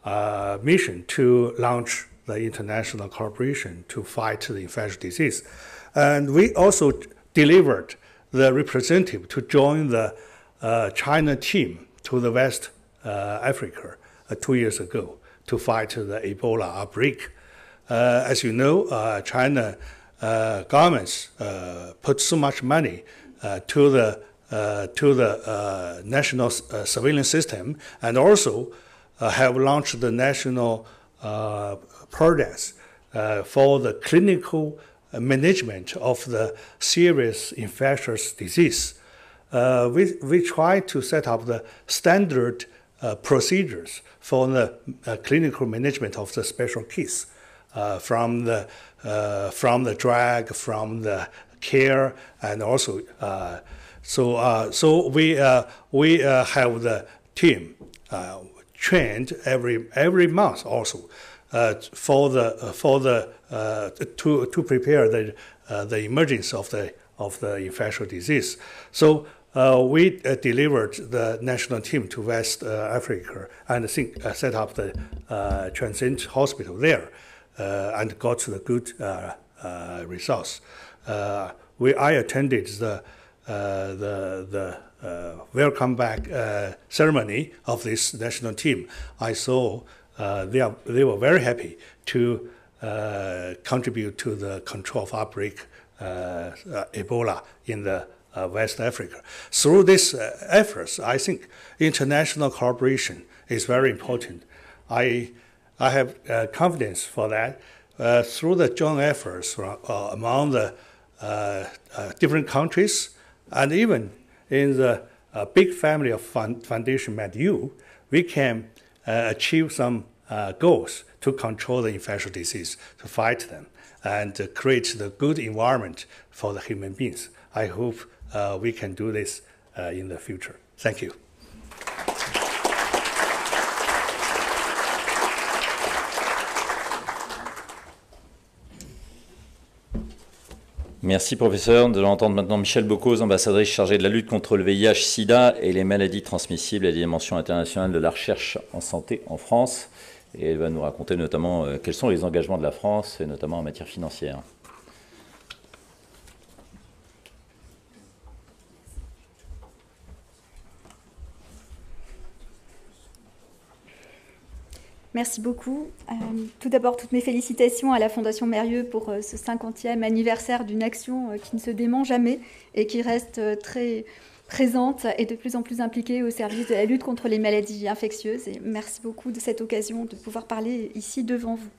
uh, mission to launch the international cooperation to fight the infectious disease. And we also delivered the representative to join the uh, China team to the West uh, Africa two years ago to fight the Ebola outbreak. Uh, as you know, uh, China uh, governments uh, put so much money uh, to the uh, to the uh, national uh, surveillance system, and also uh, have launched the national uh, projects uh, for the clinical management of the serious infectious disease. Uh, we we try to set up the standard uh, procedures for the uh, clinical management of the special case, uh, from the uh, from the drug, from the care, and also uh, so uh, so we uh, we uh, have the team uh, trained every every month also uh, for the uh, for the uh, to to prepare the uh, the emergence of the of the infectious disease. So. Uh, we uh, delivered the national team to West uh, Africa and think, uh, set up the uh, Transcend Hospital there uh, and got the good uh, uh, results. Uh, we, I attended the, uh, the, the uh, welcome back uh, ceremony of this national team. I saw uh, they, are, they were very happy to uh, contribute to the control of outbreak uh, uh, Ebola in the Uh, West Africa. Through these uh, efforts, I think international cooperation is very important. I, I have uh, confidence for that. Uh, through the joint efforts uh, among the uh, uh, different countries, and even in the uh, big family of fund Foundation MedU, we can uh, achieve some uh, goals to control the infectious disease, to fight them, and uh, create the good environment for the human beings. I hope Uh, we can do this uh, in the future. Thank you. Merci, professeur. Nous allons entendre maintenant Michèle Boccoz, ambassadrice chargée de la lutte contre le V I H sida et les maladies transmissibles à la dimension internationale de la recherche en santé en France. Et elle va nous raconter notamment euh, quels sont les engagements de la France, et notamment en matière financière. Merci beaucoup. Euh, tout d'abord, toutes mes félicitations à la Fondation Mérieux pour euh, ce cinquantième anniversaire d'une action euh, qui ne se dément jamais et qui reste euh, très présente et de plus en plus impliquée au service de la lutte contre les maladies infectieuses. Et merci beaucoup de cette occasion de pouvoir parler ici devant vous.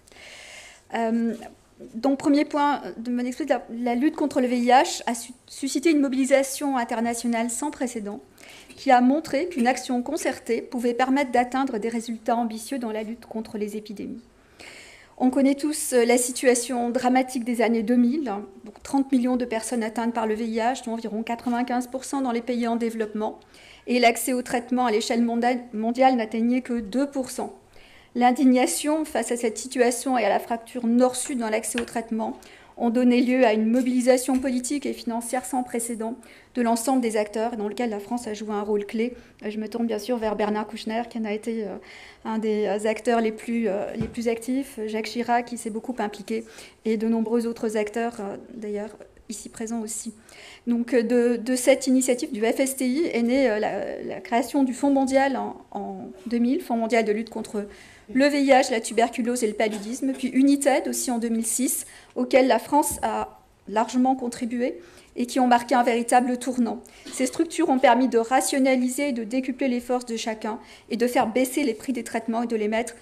Euh, donc, premier point de mon exposé, la, la lutte contre le V I H a su suscité une mobilisation internationale sans précédent qui a montré qu'une action concertée pouvait permettre d'atteindre des résultats ambitieux dans la lutte contre les épidémies. On connaît tous la situation dramatique des années deux mille, donc trente millions de personnes atteintes par le V I H, dont environ quatre-vingt-quinze pour cent dans les pays en développement, et l'accès au traitement à l'échelle mondiale n'atteignait que deux pour cent. L'indignation face à cette situation et à la fracture nord-sud dans l'accès au traitement ont donné lieu à une mobilisation politique et financière sans précédent de l'ensemble des acteurs, dans lequel la France a joué un rôle clé. Je me tourne bien sûr vers Bernard Kouchner, qui en a été un des acteurs les plus, les plus actifs, Jacques Chirac, qui s'est beaucoup impliqué, et de nombreux autres acteurs, d'ailleurs, ici présents aussi. Donc, de, de cette initiative du F S T I est née la, la création du Fonds mondial en, en deux mille, Fonds mondial de lutte contre le V I H, la tuberculose et le paludisme, puis United aussi en deux mille six, auquel la France a largement contribué et qui ont marqué un véritable tournant. Ces structures ont permis de rationaliser et de décupler les forces de chacun et de faire baisser les prix des traitements et de les mettre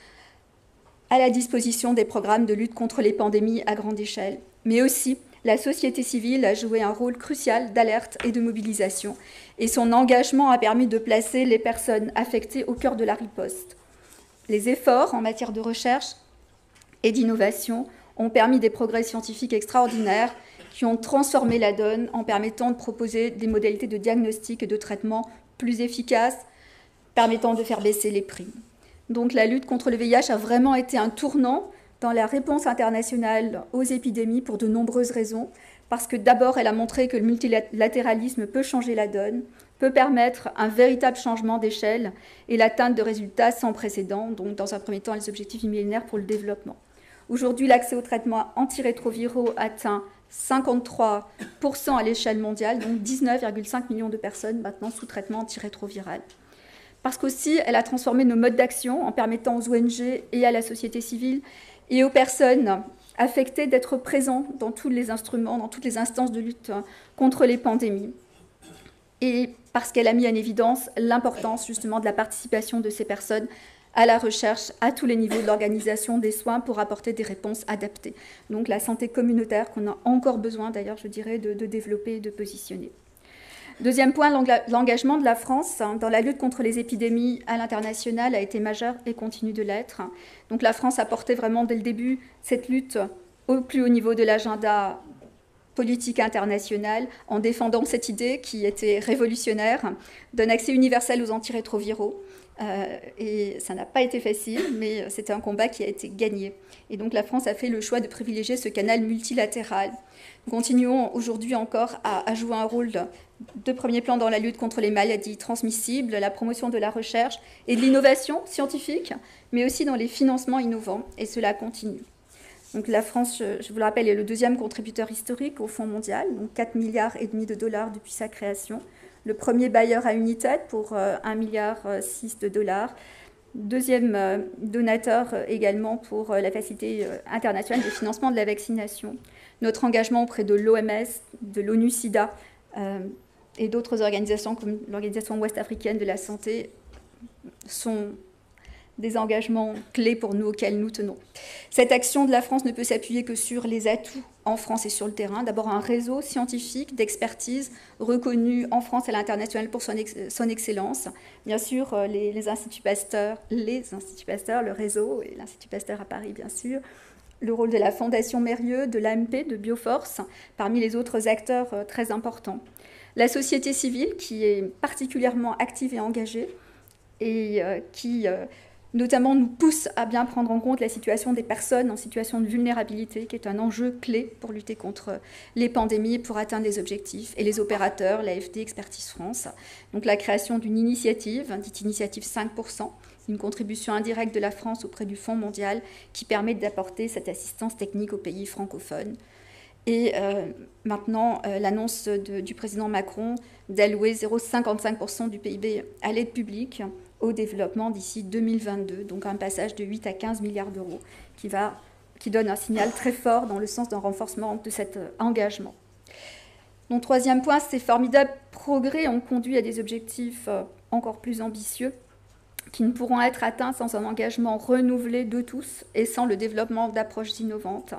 à la disposition des programmes de lutte contre les pandémies à grande échelle. Mais aussi, la société civile a joué un rôle crucial d'alerte et de mobilisation, et son engagement a permis de placer les personnes affectées au cœur de la riposte. Les efforts en matière de recherche et d'innovation ont permis des progrès scientifiques extraordinaires qui ont transformé la donne en permettant de proposer des modalités de diagnostic et de traitement plus efficaces, permettant de faire baisser les prix. Donc la lutte contre le V I H a vraiment été un tournant dans la réponse internationale aux épidémies pour de nombreuses raisons, parce que d'abord elle a montré que le multilatéralisme peut changer la donne, peut permettre un véritable changement d'échelle et l'atteinte de résultats sans précédent, donc dans un premier temps les objectifs millénaires pour le développement. Aujourd'hui, l'accès aux traitements antirétroviraux atteint cinquante-trois pour cent à l'échelle mondiale, donc dix-neuf virgule cinq millions de personnes maintenant sous traitement antirétroviral. Parce qu'aussi, elle a transformé nos modes d'action en permettant aux O N G et à la société civile et aux personnes affectées d'être présents dans tous les instruments, dans toutes les instances de lutte contre les pandémies. Et parce qu'elle a mis en évidence l'importance justement de la participation de ces personnes à la recherche à tous les niveaux de l'organisation des soins pour apporter des réponses adaptées. Donc la santé communautaire qu'on a encore besoin d'ailleurs, je dirais, de, de développer et de positionner. Deuxième point, l'engagement de la France dans la lutte contre les épidémies à l'international a été majeur et continue de l'être. Donc la France a porté vraiment dès le début cette lutte au plus haut niveau de l'agenda politique internationale en défendant cette idée qui était révolutionnaire d'un accès universel aux antirétroviraux. Euh, et ça n'a pas été facile, mais c'était un combat qui a été gagné. Et donc la France a fait le choix de privilégier ce canal multilatéral. Nous continuons aujourd'hui encore à, à jouer un rôle de, de premier plan dans la lutte contre les maladies transmissibles, la promotion de la recherche et de l'innovation scientifique, mais aussi dans les financements innovants, et cela continue. Donc la France, je vous le rappelle, est le deuxième contributeur historique au Fonds mondial, donc quatre milliards et demi de dollars depuis sa création. Le premier bailleur à United pour euh, un virgule six milliard de dollars. Deuxième euh, donateur euh, également pour euh, la facilité euh, internationale de financement de la vaccination. Notre engagement auprès de l'O M S, de l'ONU-SIDA euh, et d'autres organisations comme l'Organisation ouest-africaine de la santé sont des engagements clés pour nous auxquels nous tenons. Cette action de la France ne peut s'appuyer que sur les atouts en France et sur le terrain. D'abord un réseau scientifique d'expertise reconnu en France et à l'international pour son, ex son excellence. Bien sûr, les, les instituts Pasteur, les instituts Pasteur, le réseau et l'Institut Pasteur à Paris, bien sûr. Le rôle de la Fondation Mérieux, de l'A M P, de Bioforce, parmi les autres acteurs euh, très importants. La société civile, qui est particulièrement active et engagée, et euh, qui... Euh, notamment nous pousse à bien prendre en compte la situation des personnes en situation de vulnérabilité, qui est un enjeu clé pour lutter contre les pandémies et pour atteindre les objectifs, et les opérateurs, l'A F D, Expertise France. Donc la création d'une initiative, dite initiative cinq pour cent, une contribution indirecte de la France auprès du Fonds mondial qui permet d'apporter cette assistance technique aux pays francophones. Et euh, maintenant, euh, l'annonce du président Macron d'allouer zéro virgule cinquante-cinq pour cent du P I B à l'aide publique au développement d'ici deux mille vingt-deux, donc un passage de huit à quinze milliards d'euros qui, va, qui donne un signal très fort dans le sens d'un renforcement de cet engagement. Mon troisième point, ces formidables progrès ont conduit à des objectifs encore plus ambitieux qui ne pourront être atteints sans un engagement renouvelé de tous et sans le développement d'approches innovantes.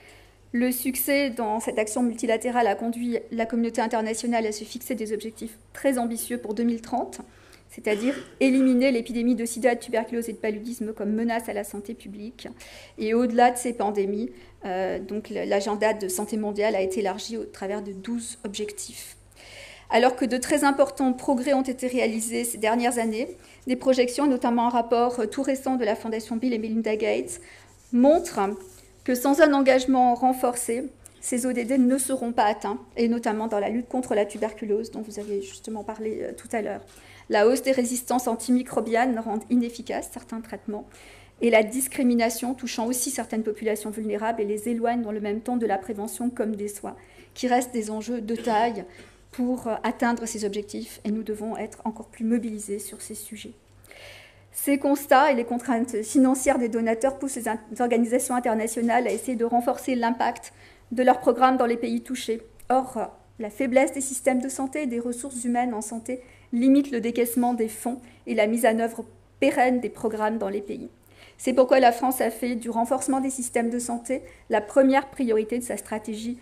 Le succès dans cette action multilatérale a conduit la communauté internationale à se fixer des objectifs très ambitieux pour deux mille trente, c'est-à-dire éliminer l'épidémie de sida, de tuberculose et de paludisme comme menace à la santé publique. Et au-delà de ces pandémies, euh, donc l'agenda de santé mondiale a été élargi au travers de douze objectifs. Alors que de très importants progrès ont été réalisés ces dernières années, des projections, notamment un rapport tout récent de la Fondation Bill et Melinda Gates, montrent que sans un engagement renforcé, ces O D D ne seront pas atteints, et notamment dans la lutte contre la tuberculose, dont vous avez justement parlé euh, tout à l'heure. La hausse des résistances antimicrobiennes rend inefficaces certains traitements, et la discrimination touchant aussi certaines populations vulnérables et les éloigne dans le même temps de la prévention comme des soins, qui restent des enjeux de taille pour euh, atteindre ces objectifs, et nous devons être encore plus mobilisés sur ces sujets. Ces constats et les contraintes financières des donateurs poussent les organisations internationales à essayer de renforcer l'impact de leurs programmes dans les pays touchés. Or, la faiblesse des systèmes de santé et des ressources humaines en santé limite le décaissement des fonds et la mise en œuvre pérenne des programmes dans les pays. C'est pourquoi la France a fait du renforcement des systèmes de santé la première priorité de sa stratégie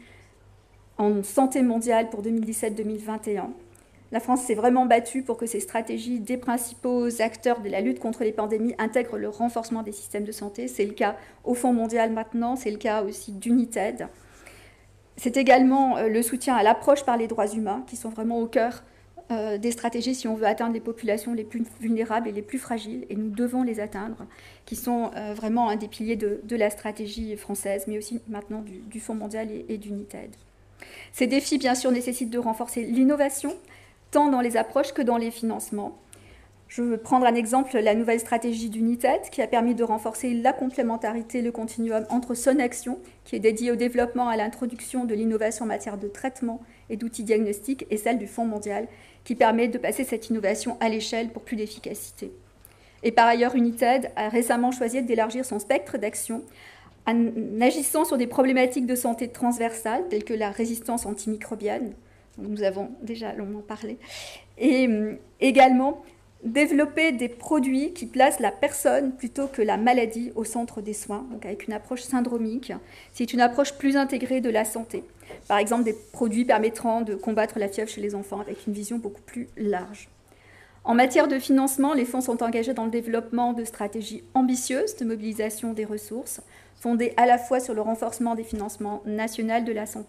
en santé mondiale pour deux mille dix-sept deux mille vingt et un. La France s'est vraiment battue pour que ces stratégies des principaux acteurs de la lutte contre les pandémies intègrent le renforcement des systèmes de santé. C'est le cas au Fonds mondial maintenant, c'est le cas aussi d'United. C'est également le soutien à l'approche par les droits humains qui sont vraiment au cœur euh, des stratégies si on veut atteindre les populations les plus vulnérables et les plus fragiles, et nous devons les atteindre, qui sont euh, vraiment un des piliers de, de la stratégie française, mais aussi maintenant du, du Fonds mondial et, et d'United. Ces défis, bien sûr, nécessitent de renforcer l'innovation, tant dans les approches que dans les financements. Je veux prendre un exemple, la nouvelle stratégie d'United, qui a permis de renforcer la complémentarité, le continuum entre son action, qui est dédiée au développement et à l'introduction de l'innovation en matière de traitement et d'outils diagnostiques, et celle du Fonds mondial, qui permet de passer cette innovation à l'échelle pour plus d'efficacité. Et par ailleurs, United a récemment choisi d'élargir son spectre d'action en agissant sur des problématiques de santé transversales, telles que la résistance antimicrobienne, dont nous avons déjà longuement parlé, et également développer des produits qui placent la personne plutôt que la maladie au centre des soins, donc avec une approche syndromique. C'est une approche plus intégrée de la santé. Par exemple, des produits permettant de combattre la fièvre chez les enfants avec une vision beaucoup plus large. En matière de financement, les fonds sont engagés dans le développement de stratégies ambitieuses de mobilisation des ressources, fondées à la fois sur le renforcement des financements nationaux de la santé,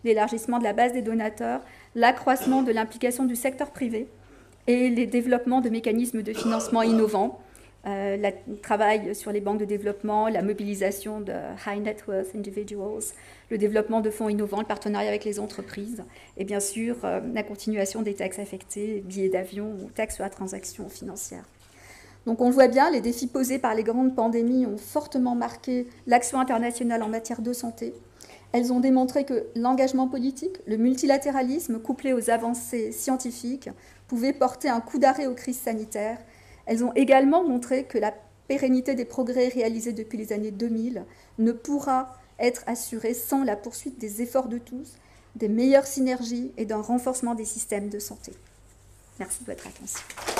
l'élargissement de la base des donateurs, l'accroissement de l'implication du secteur privé et les développements de mécanismes de financement innovants, euh, le travail sur les banques de développement, la mobilisation de high net worth individuals, le développement de fonds innovants, le partenariat avec les entreprises, et bien sûr euh, la continuation des taxes affectées, billets d'avion ou taxes sur la transaction financière. Donc on le voit bien, les défis posés par les grandes pandémies ont fortement marqué l'action internationale en matière de santé. Elles ont démontré que l'engagement politique, le multilatéralisme, couplé aux avancées scientifiques, pouvaient porter un coup d'arrêt aux crises sanitaires. Elles ont également montré que la pérennité des progrès réalisés depuis les années deux mille ne pourra être assurée sans la poursuite des efforts de tous, des meilleures synergies et d'un renforcement des systèmes de santé. Merci de votre attention.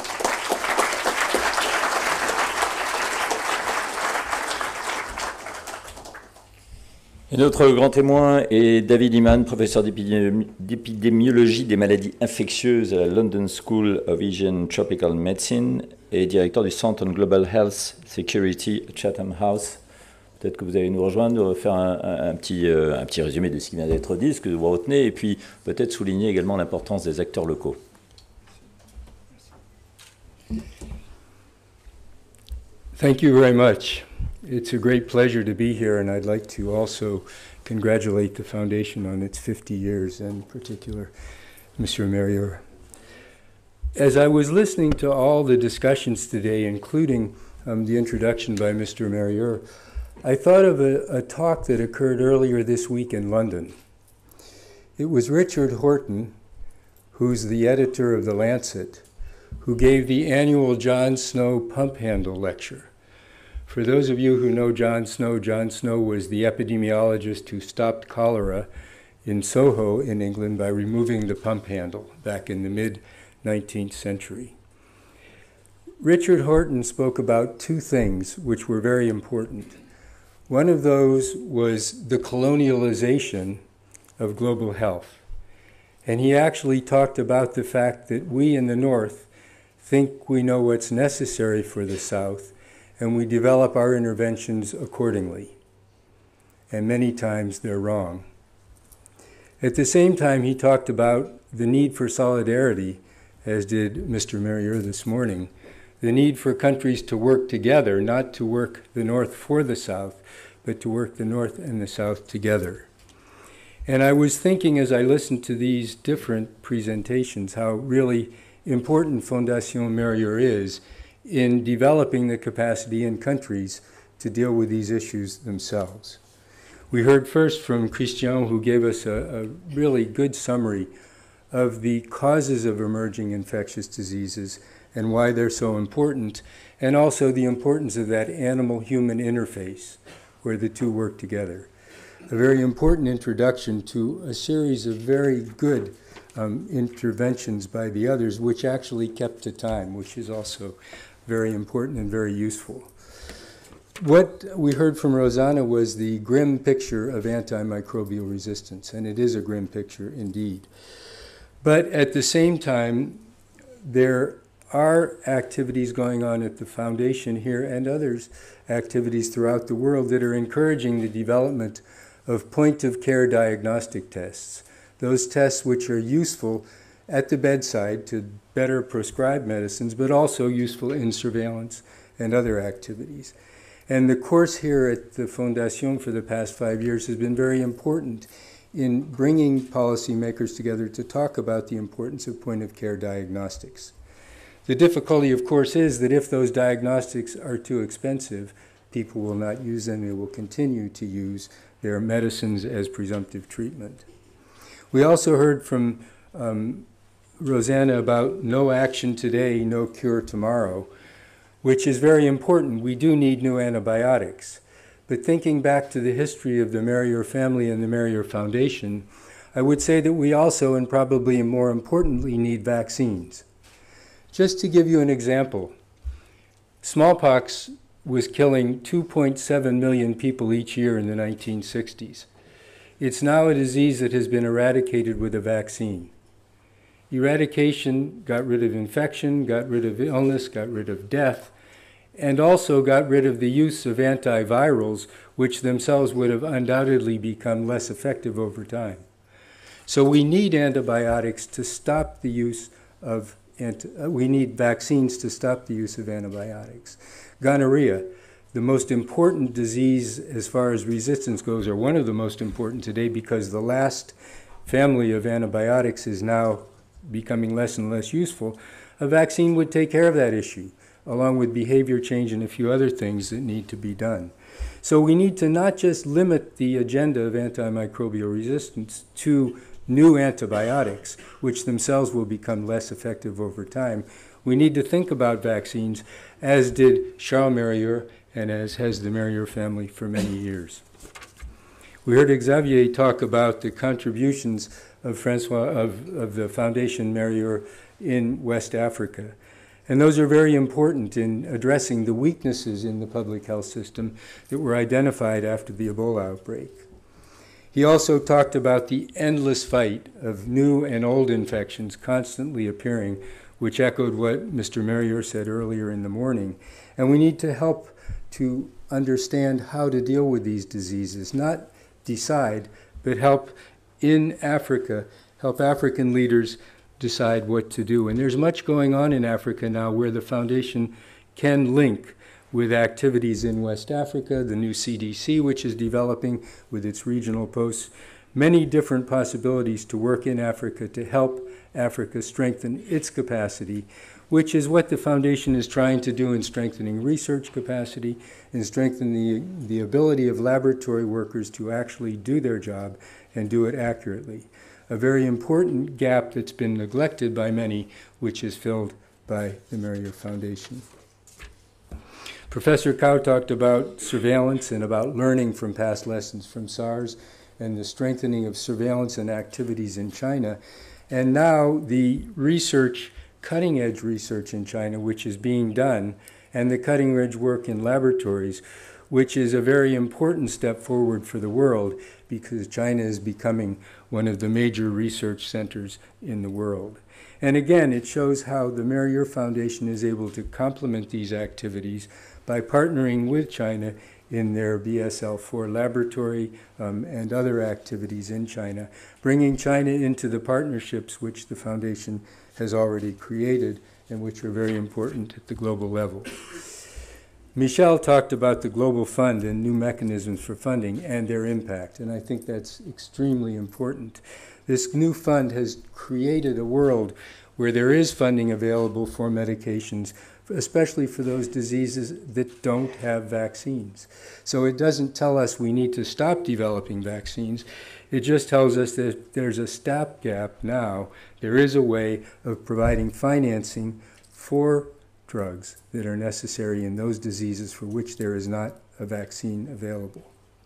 Et notre grand témoin est David Iman, professeur d'épidémiologie des maladies infectieuses à la London School of Asian Tropical Medicine et directeur du Centre on Global Health Security à Chatham House. Peut-être que vous allez nous rejoindre, faire un, un, un, petit, euh, un petit résumé de ce qui vient d'être dit, ce que vous retenez, et puis peut-être souligner également l'importance des acteurs locaux. Thank you very much. It's a great pleasure to be here, and I'd like to also congratulate the Foundation on its fifty years, and in particular, Monsieur Merrieur. As I was listening to all the discussions today, including um, the introduction by Mister Merrieur, I thought of a, a talk that occurred earlier this week in London. It was Richard Horton, who's the editor of The Lancet, who gave the annual John Snow Pump Handle Lecture. For those of you who know John Snow, John Snow was the epidemiologist who stopped cholera in Soho in England by removing the pump handle back in the mid-nineteenth century. Richard Horton spoke about two things which were very important. One of those was the colonialization of global health. And he actually talked about the fact that we in the North think we know what's necessary for the South, and we develop our interventions accordingly. And many times they're wrong. At the same time, he talked about the need for solidarity, as did Mister Merrieur this morning, the need for countries to work together, not to work the North for the South, but to work the North and the South together. And I was thinking as I listened to these different presentations how really important Fondation Merrieur is in developing the capacity in countries to deal with these issues themselves. We heard first from Christian, who gave us a, a really good summary of the causes of emerging infectious diseases and why they're so important, and also the importance of that animal-human interface where the two work together. A very important introduction to a series of very good um, interventions by the others, which actually kept to time, which is also very important and very useful. What we heard from Rosanna was the grim picture of antimicrobial resistance, and it is a grim picture indeed. But at the same time, there are activities going on at the Foundation here and others activities throughout the world that are encouraging the development of point-of-care diagnostic tests, those tests which are useful at the bedside to better prescribe medicines, but also useful in surveillance and other activities. And the course here at the Fondation for the past five years has been very important in bringing policymakers together to talk about the importance of point-of-care diagnostics. The difficulty, of course, is that if those diagnostics are too expensive, people will not use them. They will continue to use their medicines as presumptive treatment. We also heard from um, Rosanna about no action today, no cure tomorrow, which is very important. We do need new antibiotics. But thinking back to the history of the Merrieur family and the Merrieur Foundation, I would say that we also, and probably more importantly, need vaccines. Just to give you an example, smallpox was killing two point seven million people each year in the nineteen sixties. It's now a disease that has been eradicated with a vaccine. Eradication got rid of infection, got rid of illness, got rid of death, and also got rid of the use of antivirals, which themselves would have undoubtedly become less effective over time. So we need antibiotics to stop the use of, anti uh, we need vaccines to stop the use of antibiotics. Gonorrhea, the most important disease as far as resistance goes, or one of the most important today, because the last family of antibiotics is now becoming less and less useful. A vaccine would take care of that issue, along with behavior change and a few other things that need to be done. So we need to not just limit the agenda of antimicrobial resistance to new antibiotics, which themselves will become less effective over time. We need to think about vaccines, as did Charles Mérieux and as has the Mérieux family for many years. We heard Xavier talk about the contributions of Francois, of, of the Foundation Mérieux in West Africa. And those are very important in addressing the weaknesses in the public health system that were identified after the Ebola outbreak. He also talked about the endless fight of new and old infections constantly appearing, which echoed what Mister Mérieux said earlier in the morning. And we need to help to understand how to deal with these diseases, not decide, but help in Africa, help African leaders decide what to do. And there's much going on in Africa now where the foundation can link with activities in West Africa, the new C D C, which is developing with its regional posts, many different possibilities to work in Africa to help Africa strengthen its capacity, which is what the foundation is trying to do in strengthening research capacity and strengthening the, the ability of laboratory workers to actually do their job and do it accurately. A very important gap that's been neglected by many, which is filled by the Mérieux Foundation. Professor Cao talked about surveillance and about learning from past lessons from SARS and the strengthening of surveillance and activities in China. And now the research, cutting-edge research in China, which is being done, and the cutting-edge work in laboratories, which is a very important step forward for the world because China is becoming one of the major research centers in the world. And again, it shows how the Mérieux Foundation is able to complement these activities by partnering with China in their B S L four laboratory um, and other activities in China, bringing China into the partnerships which the foundation has already created and which are very important at the global level. Michel talked about the Global Fund and new mechanisms for funding and their impact, and I think that's extremely important. This new fund has created a world where there is funding available for medications, especially for those diseases that don't have vaccines. So it doesn't tell us we need to stop developing vaccines. It just tells us that there's a stopgap now. There is a way of providing financing for drugs that are necessary in those diseases for which there is not a vaccine available.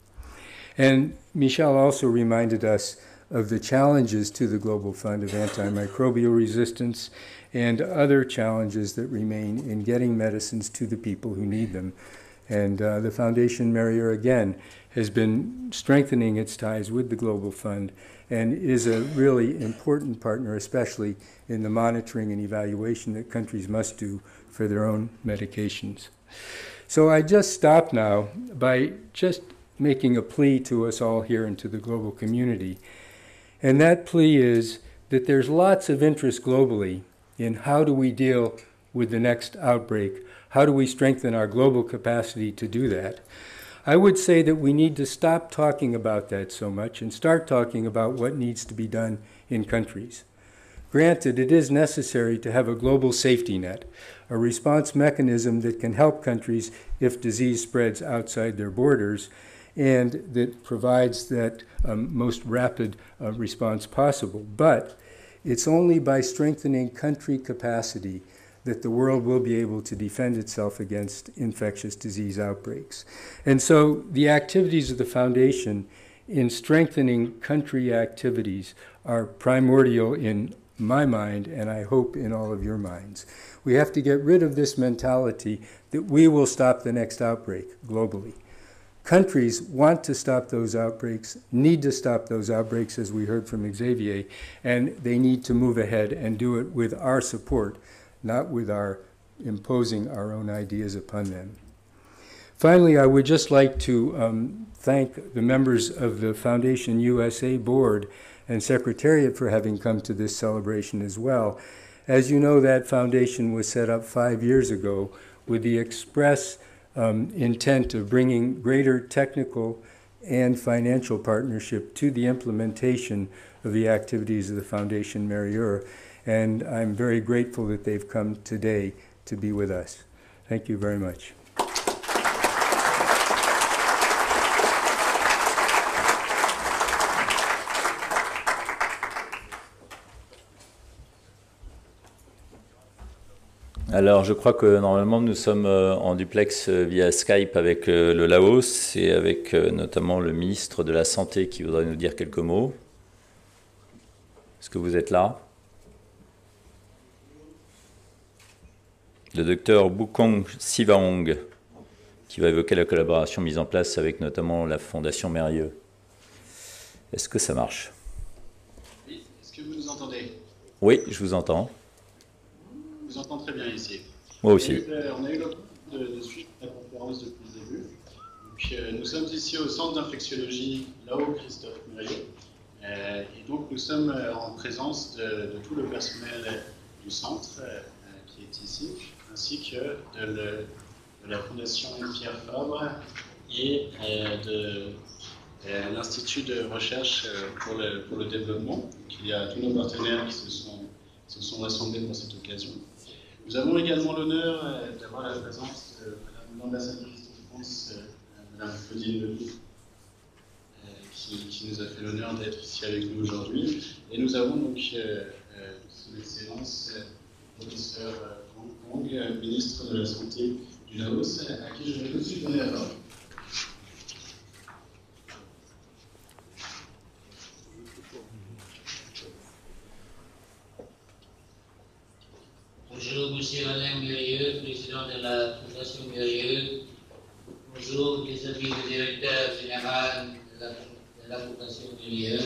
And Michel also reminded us of the challenges to the Global Fund of antimicrobial resistance and other challenges that remain in getting medicines to the people who need them. And uh, the Foundation Mérieux, again, has been strengthening its ties with the Global Fund and is a really important partner, especially in the monitoring and evaluation that countries must do for their own medications. So I just stop now by just making a plea to us all here and to the global community. And that plea is that there's lots of interest globally in how do we deal with the next outbreak? How do we strengthen our global capacity to do that? I would say that we need to stop talking about that so much and start talking about what needs to be done in countries. Granted, it is necessary to have a global safety net, a response mechanism that can help countries if disease spreads outside their borders, and that provides that um, most rapid uh, response possible. But it's only by strengthening country capacity that the world will be able to defend itself against infectious disease outbreaks. And so the activities of the Foundation in strengthening country activities are primordial in my mind, and I hope in all of your minds. We have to get rid of this mentality that we will stop the next outbreak globally. Countries want to stop those outbreaks, need to stop those outbreaks, as we heard from Xavier, and they need to move ahead and do it with our support, not with our imposing our own ideas upon them. Finally, I would just like to um, thank the members of the Foundation U S A board and Secretariat for having come to this celebration as well. As you know, that foundation was set up five years ago with the express um, intent of bringing greater technical and financial partnership to the implementation of the activities of the Foundation Merrieur. And I'm very grateful that they've come today to be with us. Thank you very much. Alors, je crois que normalement, nous sommes en duplex via Skype avec le Laos et avec notamment le ministre de la Santé qui voudrait nous dire quelques mots. Est-ce que vous êtes là? Le docteur Bukong Sivaong, qui va évoquer la collaboration mise en place avec notamment la Fondation Merrieux. Est-ce que ça marche? Oui, est-ce que vous nous entendez? Oui, je vous entends. Je vous entends très bien ici. Moi aussi. On a eu l'occasion de, de suivre la conférence depuis le début. Donc, euh, nous sommes ici au centre d'infectiologie là-haut Christophe Merrieux. Euh, et donc nous sommes en présence de, de tout le personnel du centre euh, qui est ici, ainsi que de, le, de la Fondation Pierre Fabre et euh, de euh, l'Institut de recherche pour le, pour le développement. Donc, il y a tous nos partenaires qui se sont, se sont rassemblés pour cette occasion. Nous avons également l'honneur euh, d'avoir la présence de Madame l'ambassadrice de France, euh, Madame Claudine Levy, euh, qui, qui nous a fait l'honneur d'être ici avec nous aujourd'hui. Et nous avons donc euh, euh, Son Excellence, euh, professeur Wang Kong, euh, ministre de la Santé du Laos, à qui je vais tout de suite donner la parole. Bonjour, Monsieur Alain Merrieux, président de la Fondation Merrieux. Bonjour, les amis du directeur général de la, de la Fondation Merrieux.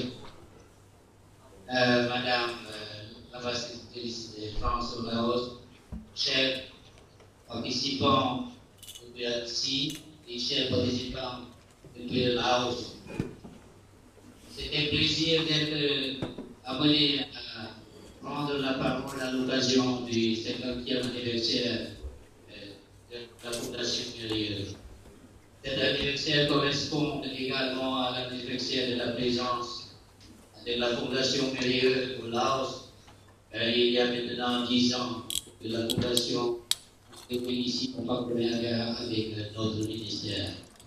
Euh, Madame euh, l'ambassadrice de France au Laos, chers participants au P R C et chers participants du Laos. C'est un plaisir d'être abonné à prendre la parole à l'occasion du cinquantième anniversaire de la Fondation Merrieux. Cet anniversaire correspond également à l'anniversaire de la présence de la Fondation Merrieux au Laos. Il y a maintenant dix ans que la Fondation est ici en partenariat avec notre ministère.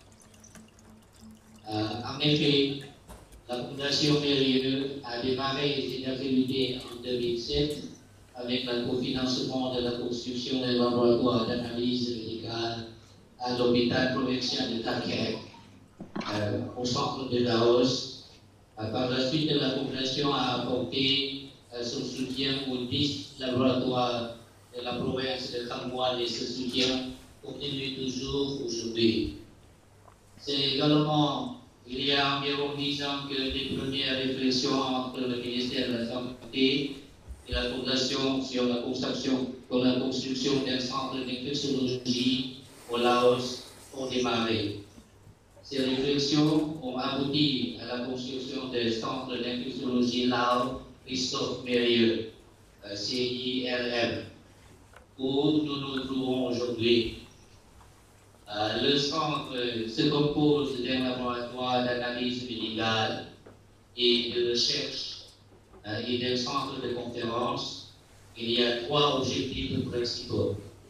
En effet, la Fondation Merrieux a démarré ses activités en deux mille sept avec le cofinancement de la construction d'un laboratoire d'analyse médicale à l'hôpital provincial de Takhek, euh, au centre de Laos. Euh, par la suite, la Fondation a apporté euh, son soutien aux dix laboratoires de la province de Khamwan et ce soutien continue toujours aujourd'hui. C'est également il y a environ dix ans que les premières réflexions entre le ministère de la Santé et la Fondation sur la construction, pour la construction d'un centre d'infectiologie au Laos ont démarré. Ces réflexions ont abouti à la construction d'un centre d'infectiologie Lao Christophe Merrieux, C I R M, où nous nous trouvons aujourd'hui. Euh, le centre euh, se compose d'un laboratoire d'analyse médicale et de recherche euh, et d'un centre de conférence. Il y a trois objectifs principaux.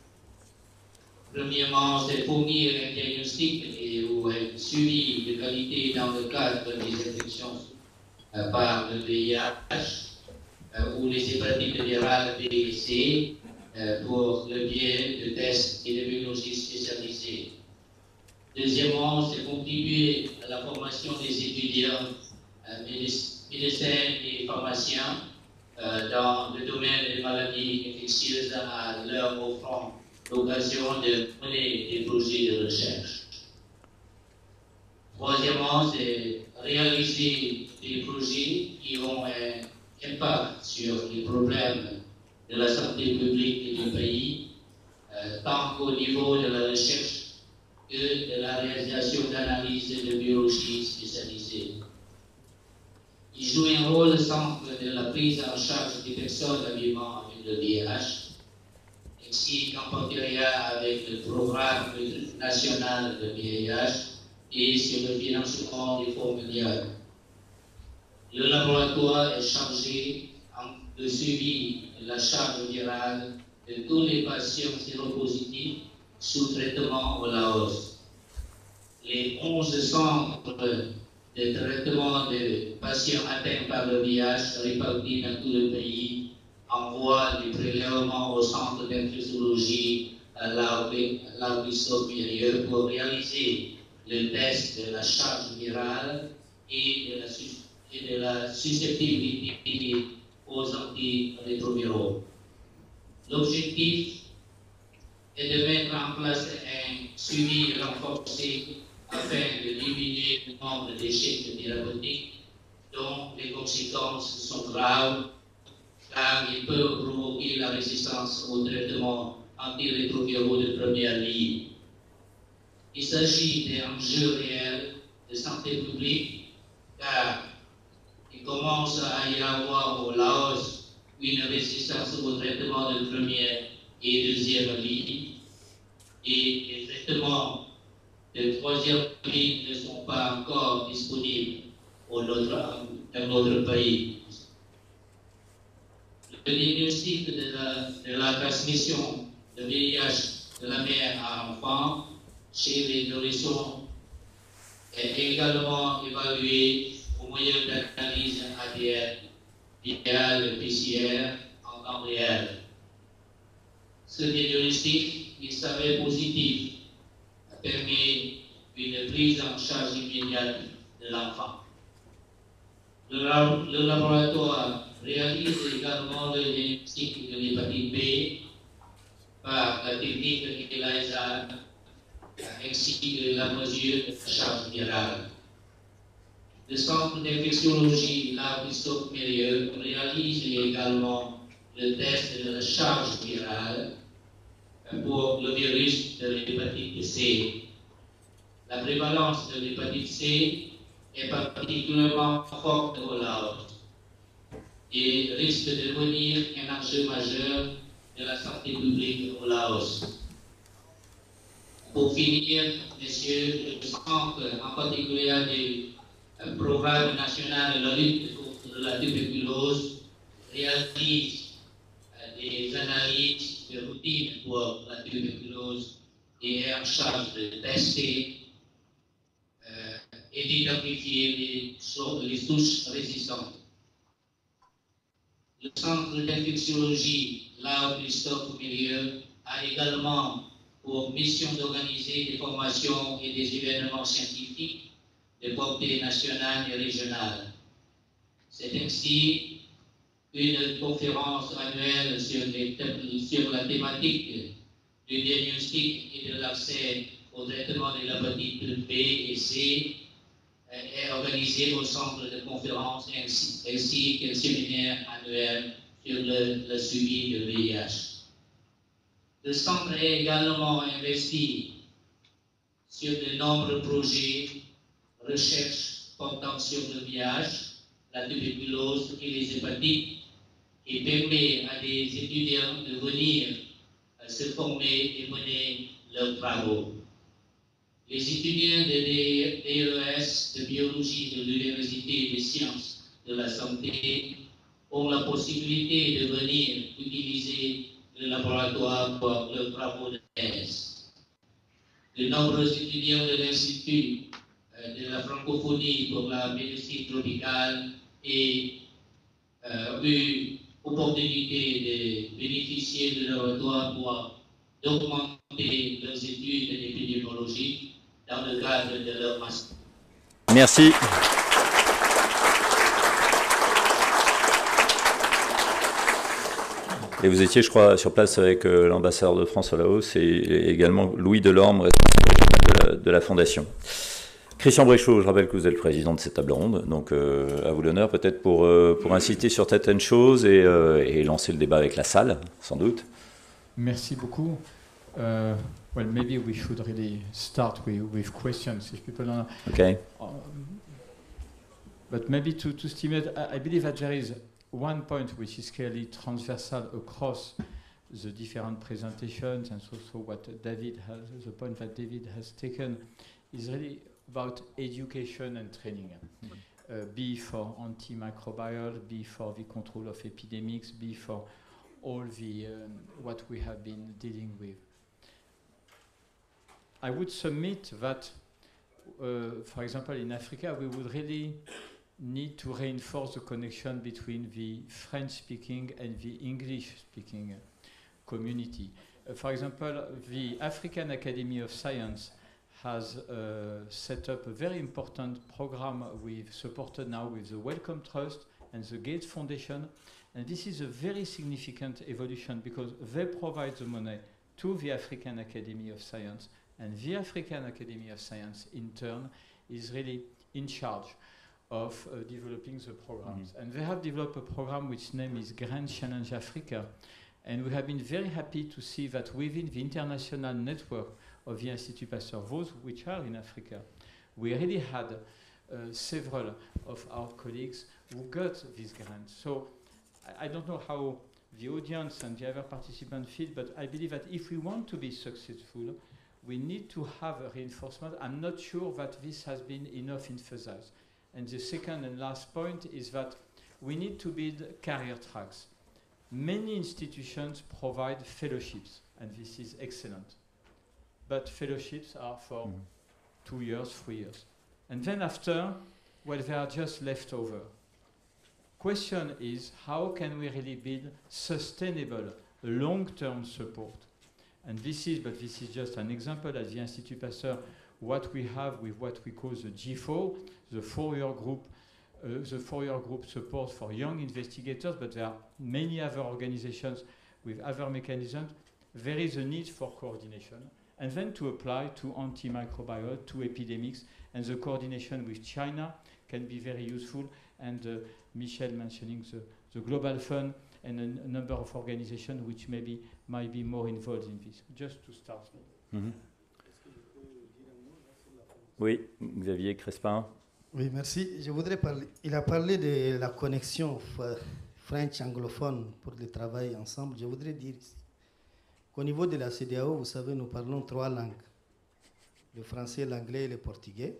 Premièrement, c'est fournir un diagnostic et ou un suivi de qualité dans le cadre des infections euh, par le V I H euh, ou les hépatites virales B et C, pour le biais de tests et de biologie spécialisée. Deuxièmement, c'est contribuer à la formation des étudiants, euh, médecins et pharmaciens euh, dans le domaine des maladies infectieuses en leur offrant l'occasion de mener des projets de recherche. Troisièmement, c'est réaliser des projets qui ont un impact sur les problèmes de la santé publique du pays, euh, tant qu'au niveau de la recherche que de la réalisation d'analyses de biologie spécialisée. Il joue un rôle central de la prise en charge des personnes vivant avec le V I H, ainsi qu'en partenariat avec le programme national de V I H et sur le financement des fonds mondiaux. Le laboratoire est chargé de suivi de la charge virale de tous les patients séropositifs sous traitement au Laos. Les onze centres de traitement des patients atteints par le V I H répartis dans tout le pays envoient des prélèvements au centre d'infectiologie à l'Arabie-Saoudite pour réaliser le test de la charge virale et de la, et de la susceptibilité aux antirétroviraux. L'objectif est de mettre en place un suivi renforcé afin de diminuer le nombre d'échecs thérapeutiques dont les conséquences sont graves car ils peuvent provoquer la résistance aux traitements antirétroviraux de première ligne. Il s'agit d'enjeux réels de santé publique car il commence à y avoir au Laos une résistance aux traitements de première et deuxième ligne et les traitements de troisième ligne ne sont pas encore disponibles dans notre pays. Le diagnostic de la, de la transmission de V I H de la mère à l'enfant chez les nourrissons est également évalué au moyen d'analyse A D N via le P C R en temps réel. Ce diagnostic, il s'avère positif, permet une prise en charge immédiate de l'enfant. Le, le laboratoire réalise également le diagnostic de l'hépatite B par la technique de ELISA ainsi que la mesure de la charge virale. Le centre d'infectiologie Lau-Christophe-Mérieux réalise également le test de la charge virale pour le virus de l'hépatite C. La prévalence de l'hépatite C est particulièrement forte au Laos et risque de devenir un enjeu majeur de la santé publique au Laos. Pour finir, messieurs, le centre, en particulier du programme national de la lutte contre la tuberculose, réalise des analyses de routine pour la tuberculose et est en charge de tester euh, et d'identifier les, les souches résistantes. Le centre d'infectiologie Lau-Christophe-Mérieux a également pour mission d'organiser des formations et des événements scientifiques de portée nationale et régionale. C'est ainsi une conférence annuelle sur, les, sur la thématique du diagnostic et de l'accès au traitement de l'hépatite B et C est organisée au centre de conférence ainsi, ainsi qu'un séminaire annuel sur le, le suivi de V I H. Le centre est également investi sur de nombreux projets, recherches portant sur le V I H, la tuberculose et les hépatites, qui permet à des étudiants de venir se former et mener leurs travaux. Les étudiants de D E S de biologie de l'Université des sciences de la santé ont la possibilité de venir utiliser le laboratoire pour leurs travaux de thèse. De nombreux étudiants de l'Institut de la francophonie pour la médecine tropicale et euh, eu opportunité de bénéficier de leur laboratoire pour d'augmenter leurs études épidémiologiques dans le cadre de leur master. Merci. Et vous étiez, je crois, sur place avec euh, l'ambassadeur de France au Laos et, et également Louis Delorme, responsable de la, de la Fondation. Christian Bréchot, je rappelle que vous êtes le président de cette table ronde, donc euh, à vous l'honneur peut-être pour, euh, pour inciter sur certaines choses et, euh, et lancer le débat avec la salle, sans doute. Merci beaucoup. Uh, well, maybe we should really start with, with questions if people are. Okay. Um, But maybe to, to stimulate, I, I believe that there is one point which is clearly transversal across the different presentations, and also what David has, the point that David has taken, is really about education and training. Uh, be for antimicrobial, be for the control of epidemics, be for all the um, what we have been dealing with. I would submit that, uh, for example, in Africa, we would really need to reinforce the connection between the French-speaking and the English-speaking community. Uh, for example, the African Academy of Science has uh, set up a very important program we've supported now with the Wellcome Trust and the Gates Foundation. And this is a very significant evolution because they provide the money to the African Academy of Science, and the African Academy of Science, in turn, is really in charge of uh, developing the programs. Mm-hmm. And they have developed a program which name is Grand Challenge Africa. And we have been very happy to see that within the international network of the Institut Pasteur, those which are in Africa, we already had uh, several of our colleagues who got this grant. So I, I don't know how the audience and the other participants feel, but I believe that if we want to be successful, we need to have a reinforcement. I'm not sure that this has been enough emphasized. And the second and last point is that we need to build career tracks. Many institutions provide fellowships, and this is excellent. But fellowships are for mm-hmm. two years, three years. And then after, well, they are just left over. Question is, how can we really build sustainable, long-term support? And this is, but this is just an example at the Institut Pasteur, what we have with what we call the G four, the four-year group, uh, the four-year group support for young investigators, but there are many other organizations with other mechanisms. There is a need for coordination, and then to apply to antimicrobial, to epidemics, and the coordination with China can be very useful. And uh, Michel mentioning the, the Global Fund and a, a number of organizations which maybe might be more involved in this, just to start. Mm-hmm. Oui, Xavier Crespin. Oui, merci. Je voudrais parler. Il a parlé de la connexion French anglophone pour le travail ensemble. Je voudrais dire ici qu'au niveau de la C D A O, vous savez, nous parlons trois langues, le français, l'anglais et le portugais.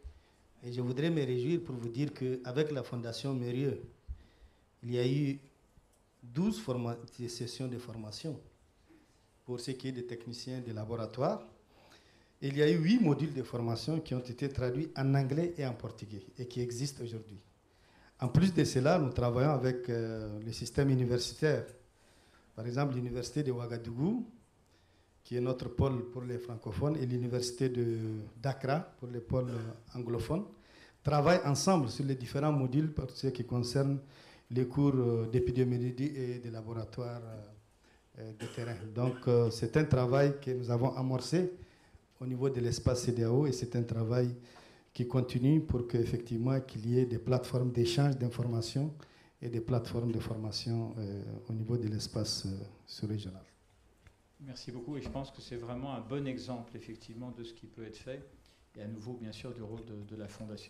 Et je voudrais me réjouir pour vous dire qu'avec la Fondation Mérieux, il y a eu douze sessions de formation pour ce qui est des techniciens de laboratoire. Il y a eu huit modules de formation qui ont été traduits en anglais et en portugais et qui existent aujourd'hui. En plus de cela, nous travaillons avec euh, le système universitaire. Par exemple, l'université de Ouagadougou, qui est notre pôle pour les francophones, et l'université d'Accra pour les pôles anglophones, travaillent ensemble sur les différents modules pour ce qui concerne les cours euh, d'épidémiologie et de laboratoire euh, de terrain. Donc, euh, c'est un travail que nous avons amorcé au niveau de l'espace C D A O, et c'est un travail qui continue pour qu'effectivement qu'il y ait des plateformes d'échange d'informations et des plateformes de formation euh, au niveau de l'espace euh, sous-régional. Merci beaucoup, et je pense que c'est vraiment un bon exemple effectivement de ce qui peut être fait, et à nouveau bien sûr du rôle de, de la Fondation.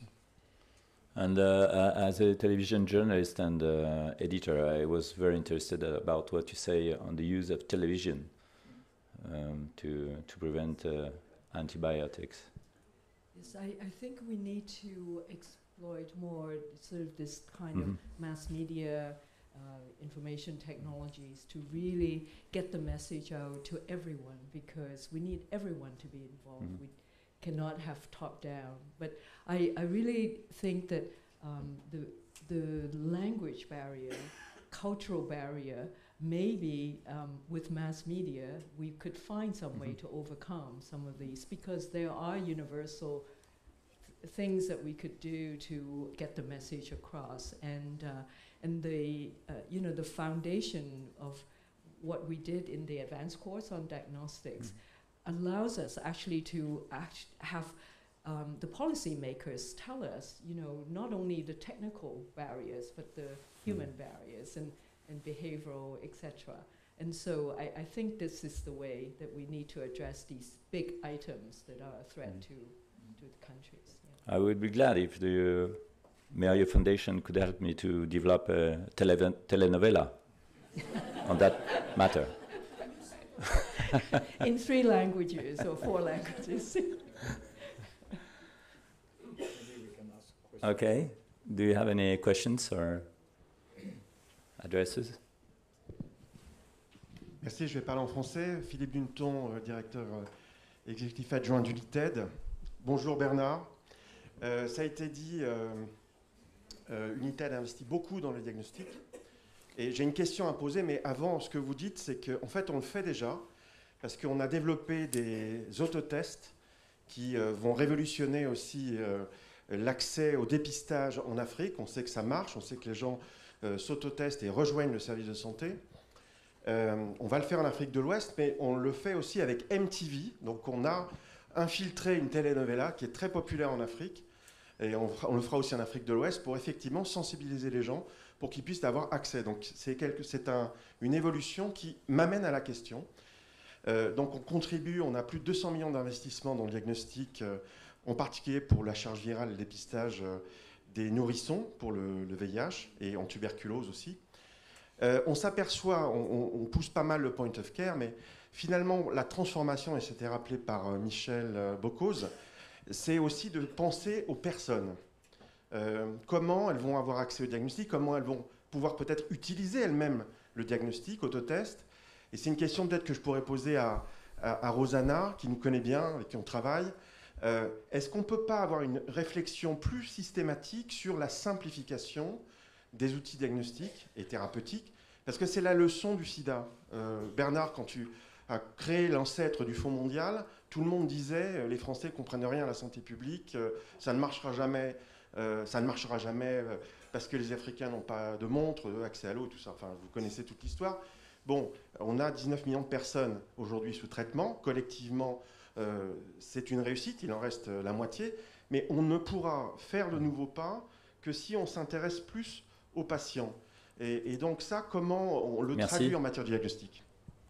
And uh, as a television journalist and uh, editor, I was very interested about what you say on the use of television um, to to prevent uh, antibiotics. Yes, I, I think we need to exploit more sort of this kind Mm-hmm. of mass media uh, information technologies to really get the message out to everyone, because we need everyone to be involved. Mm-hmm. We cannot have top down. But I, I really think that um, the, the language barrier, cultural barrier, maybe um, with mass media, we could find some mm-hmm. way to overcome some of these, because there are universal th- things that we could do to get the message across. And, uh, and the, uh, you know, the foundation of what we did in the advanced course on diagnostics mm-hmm. allows us actually to act have um, the policymakers tell us, you know, not only the technical barriers, but the human mm-hmm. barriers and and behavioral, et cetera. And so I, I think this is the way that we need to address these big items that are a threat mm. to, to the countries. Yeah. I would be glad if the Merio Foundation could help me to develop a tele telenovela on that matter. In three languages or four languages. Okay. Do you have any questions or addresses? Merci, je vais parler en français. Philippe Dunton, euh, directeur euh, exécutif adjoint d'United. Bonjour Bernard. Euh, ça a été dit, euh, euh, United a investi beaucoup dans le diagnostic. Et j'ai une question à poser, mais avant, ce que vous dites, c'est qu'en fait, on le fait déjà, parce qu'on a développé des autotests qui euh, vont révolutionner aussi euh, l'accès au dépistage en Afrique. On sait que ça marche, on sait que les gens euh, s'autotestent et rejoignent le service de santé. Euh, on va le faire en Afrique de l'Ouest, mais on le fait aussi avec M T V. Donc on a infiltré une telenovela qui est très populaire en Afrique, et on, on le fera aussi en Afrique de l'Ouest pour effectivement sensibiliser les gens pour qu'ils puissent avoir accès. Donc c'est un, une évolution qui m'amène à la question. Euh, donc on contribue, on a plus de deux cents millions d'investissements dans le diagnostic, euh, en particulier pour la charge virale et le dépistage euh, des nourrissons pour le, le V I H et en tuberculose aussi. Euh, on s'aperçoit, on, on pousse pas mal le point of care, mais finalement la transformation, et c'était rappelé par euh, Michel euh, Bocuse, c'est aussi de penser aux personnes. Euh, comment elles vont avoir accès au diagnostic, comment elles vont pouvoir peut-être utiliser elles-mêmes le diagnostic, autotest. Et c'est une question peut-être que je pourrais poser à, à, à Rosanna, qui nous connaît bien, avec qui on travaille. Euh, Est-ce qu'on ne peut pas avoir une réflexion plus systématique sur la simplification des outils diagnostiques et thérapeutiques? Parce que c'est la leçon du sida. Euh, Bernard, quand tu as créé l'ancêtre du Fonds mondial, tout le monde disait euh, les Français ne comprennent rien à la santé publique, euh, ça ne marchera jamais, euh, ça ne marchera jamais euh, parce que les Africains n'ont pas de montre, accès à l'eau, tout ça. Enfin, vous connaissez toute l'histoire. Bon, on a dix-neuf millions de personnes aujourd'hui sous traitement. Collectivement, euh, c'est une réussite, il en reste la moitié. Mais on ne pourra faire le nouveau pas que si on s'intéresse plus aux patients. Et, et donc ça, comment on le Merci. traduit en matière de diagnostic?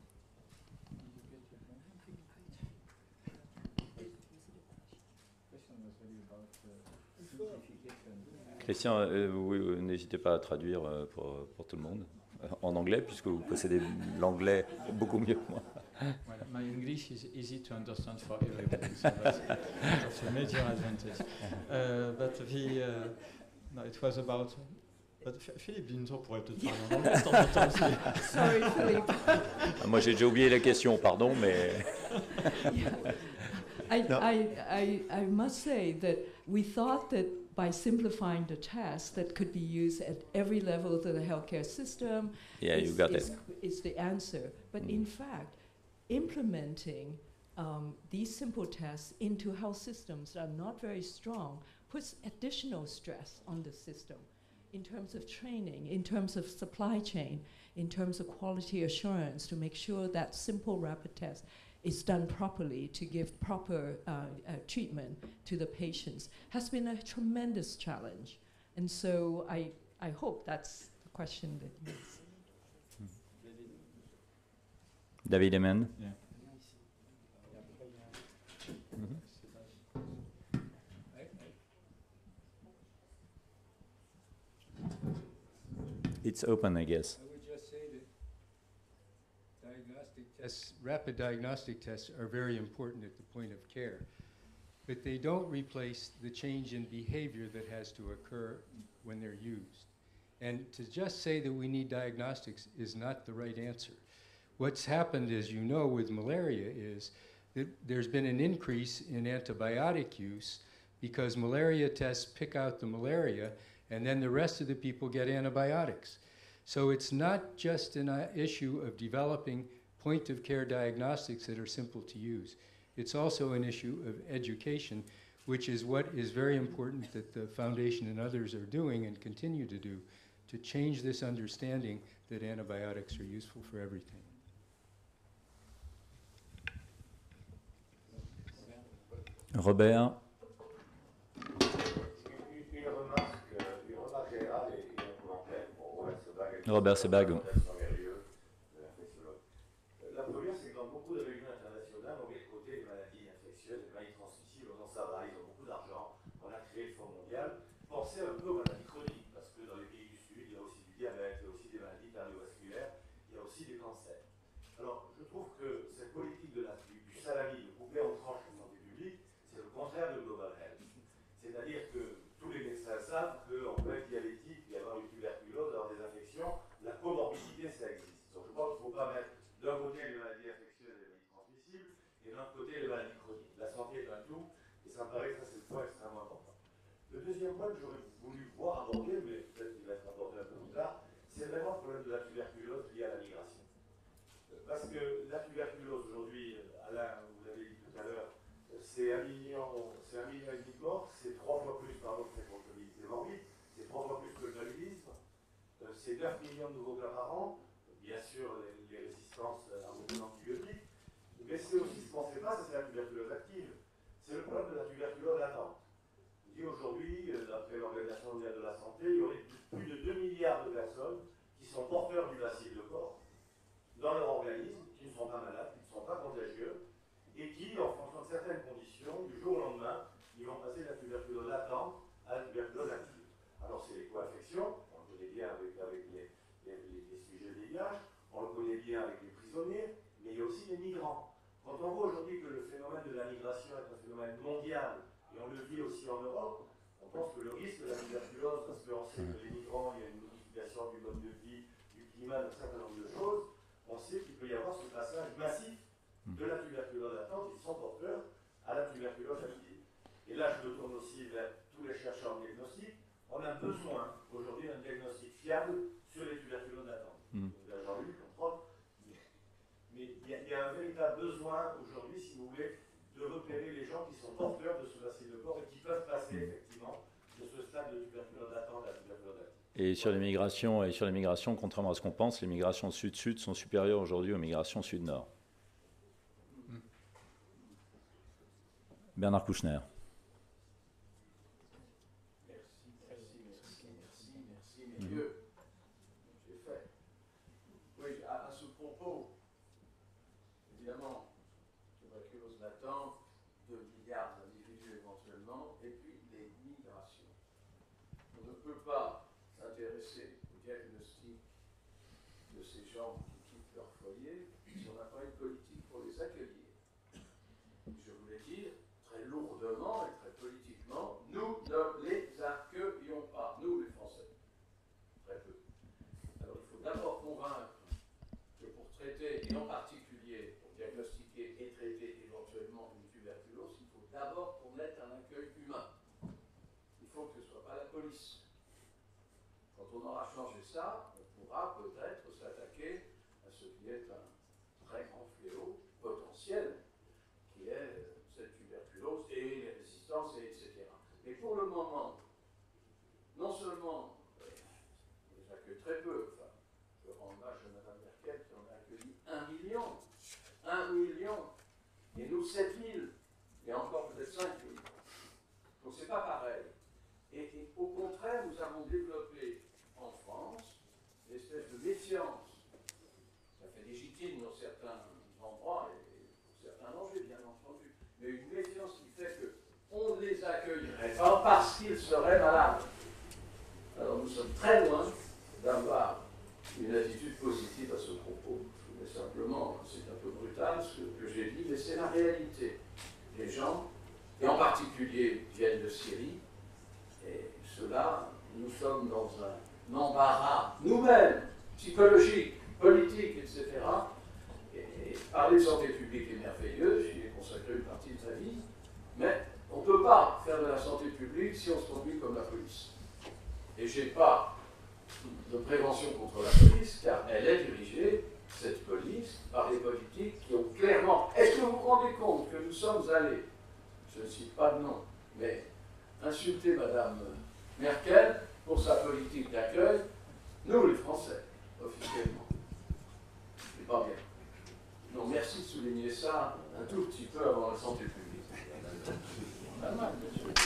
Christian, euh, oui, oui, n'hésitez pas à traduire euh, pour, pour tout le monde, euh, en anglais, puisque vous possédez l'anglais beaucoup mieux que moi. Well, my English is easy to understand for everybody, so that's, that's a major advantage. Uh, but the, uh, no, it was about... But Philippe Dunton pourrait peut-être parler en anglais de temps en temps aussi. Sorry, Philippe. Ah, moi, j'ai déjà oublié la question, pardon, mais... Yeah. I, No. I, I, I must say that we thought that by simplifying the test that could be used at every level of the healthcare system Yeah, is, you got is, it. is the answer. But Mm. in fact, implementing um, these simple tests into health systems that are not very strong puts additional stress on the system in terms of training, in terms of supply chain, in terms of quality assurance to make sure that simple rapid test is done properly to give proper uh, uh, treatment to the patients has been a tremendous challenge. And so I, I hope that's the question that you asked. David Amen. Yeah. Mhm. It's open, I guess. I would just say that diagnostic tests, rapid diagnostic tests are very important at the point of care, but they don't replace the change in behavior that has to occur when they're used. And to just say that we need diagnostics is not the right answer. What's happened, as you know, with malaria is that there's been an increase in antibiotic use because malaria tests pick out the malaria and then the rest of the people get antibiotics. So it's not just an uh, issue of developing point-of-care diagnostics that are simple to use. It's also an issue of education, which is what is very important that the Foundation and others are doing and continue to do to change this understanding that antibiotics are useful for everything. Robert. Robert Sebag. La première, c'est que dans beaucoup de réunions internationales, on met de côté les maladies infectieuses, les maladies transmissibles, on en ça va, ils ont beaucoup d'argent, on a créé le Fonds mondial. Pensez un peu aux maladies ça me paraît que ça, c'est le point extrêmement important. Le deuxième point que j'aurais voulu voir aborder, mais peut-être qu'il va être abordé un peu plus tard, c'est vraiment le problème de la tuberculose liée à la migration. Parce que la tuberculose aujourd'hui, Alain, vous l'avez dit tout à l'heure, c'est un million, c'est un million et demi de morts, c'est trois fois plus, pardon, c'est contre les morbide, c'est trois fois plus que le paludisme, c'est neuf millions de nouveaux cas par an, bien sûr les, les résistances à antibiotiques, mais c'est aussi ce qu'on ne sait pas, c'est la tuberculose active. C'est le problème de la tuberculose latente. On dit aujourd'hui, d'après l'Organisation mondiale de la santé, il y aurait plus de deux milliards de personnes qui sont porteurs du bacille de corps dans leur organisme, qui ne sont pas malades, qui ne sont pas contagieux, et qui, en fonction de certaines conditions, du jour au lendemain, ils vont passer de la tuberculose latente à la tuberculose active. Alors c'est les co-infections, on le connaît bien avec, avec les, les, les, les sujets des V I H, on le connaît bien avec les prisonniers, mais il y a aussi les migrants. Quand on voit aujourd'hui que le phénomène de la migration est un phénomène mondial, et on le vit aussi en Europe, on pense que le risque de la tuberculose, parce qu'on sait que les migrants, il y a une modification du mode de vie, du climat, d'un certain nombre de choses, on sait qu'il peut y avoir ce passage massif de la tuberculose latente, ils sont porteurs à la tuberculose active. Et là, je me tourne aussi vers tous les chercheurs en diagnostic. On a besoin aujourd'hui d'un diagnostic fiable sur les tuberculoses latentes. Mm. Jean-Luc, contrôle. Mais il y, y a un véritable besoin aujourd'hui, si vous voulez, de repérer les gens qui sont porteurs de ce bacille de corps et qui peuvent passer effectivement de ce stade de tuberculose latente à la tuberculose active. Et sur les migrations, et sur les migrations, contrairement à ce qu'on pense, les migrations sud-sud sont supérieures aujourd'hui aux migrations sud-nord. Bernard Kouchner. Merci, merci, merci, merci, merci, mes dieux. J'ai fait. Oui, à, à ce propos, évidemment, tuberculose latente, deux milliards d'individus éventuellement, et puis les migrations. On ne peut pas s'intéresser au diagnostic de ces gens qui quittent leur foyer si on n'a pas une politique pour les accueillir. Je voulais dire, très lourdement et très politiquement, nous ne les accueillons pas, nous les Français. Très peu. Alors il faut d'abord convaincre que pour traiter, et en particulier pour diagnostiquer et traiter éventuellement une tuberculose, il faut d'abord qu'on ait un accueil humain. Il faut que ce ne soit pas la police. Quand on aura changé ça, on pourra peut-être s'attaquer à ce qui est un très grand fléau potentiel, qui est cette tuberculose et les résistances, et et cetera. Mais pour le moment, non seulement euh, on les accueille très peu, enfin, je rends hommage à Mme Merkel qui en a accueilli un million, un million, et nous sept mille, et encore peut-être cinq mille. Donc c'est pas pareil. Et, et au contraire, nous avons développé en France une espèce de méfiance. Ça fait légitime dans certains endroits et pour certains dangers, bien entendu, mais une méfiance qui fait qu'on ne les accueillerait pas parce qu'ils seraient malades. Alors nous sommes très loin d'avoir une attitude positive à ce propos. Je voulais simplement, c'est un peu brutal ce que j'ai dit, mais c'est la réalité. Les gens, et en particulier, viennent de Syrie, et ceux-là, nous sommes dans un embarras, nous-mêmes, psychologique, politique, et cetera. Et, et parler de santé publique est merveilleux, j'y ai consacré une partie de ma vie, mais on ne peut pas faire de la santé publique si on se conduit comme la police. Et je n'ai pas de prévention contre la police, car elle est dirigée, cette police, par des politiques qui ont clairement... Est-ce que vous vous rendez compte que nous sommes allés, je ne cite pas de nom, mais insulter Mme Merkel pour sa politique d'accueil, nous les Français, officiellement. C'est pas bien. Donc merci de souligner ça un tout petit peu avant la santé publique. En Allemagne, bien sûr.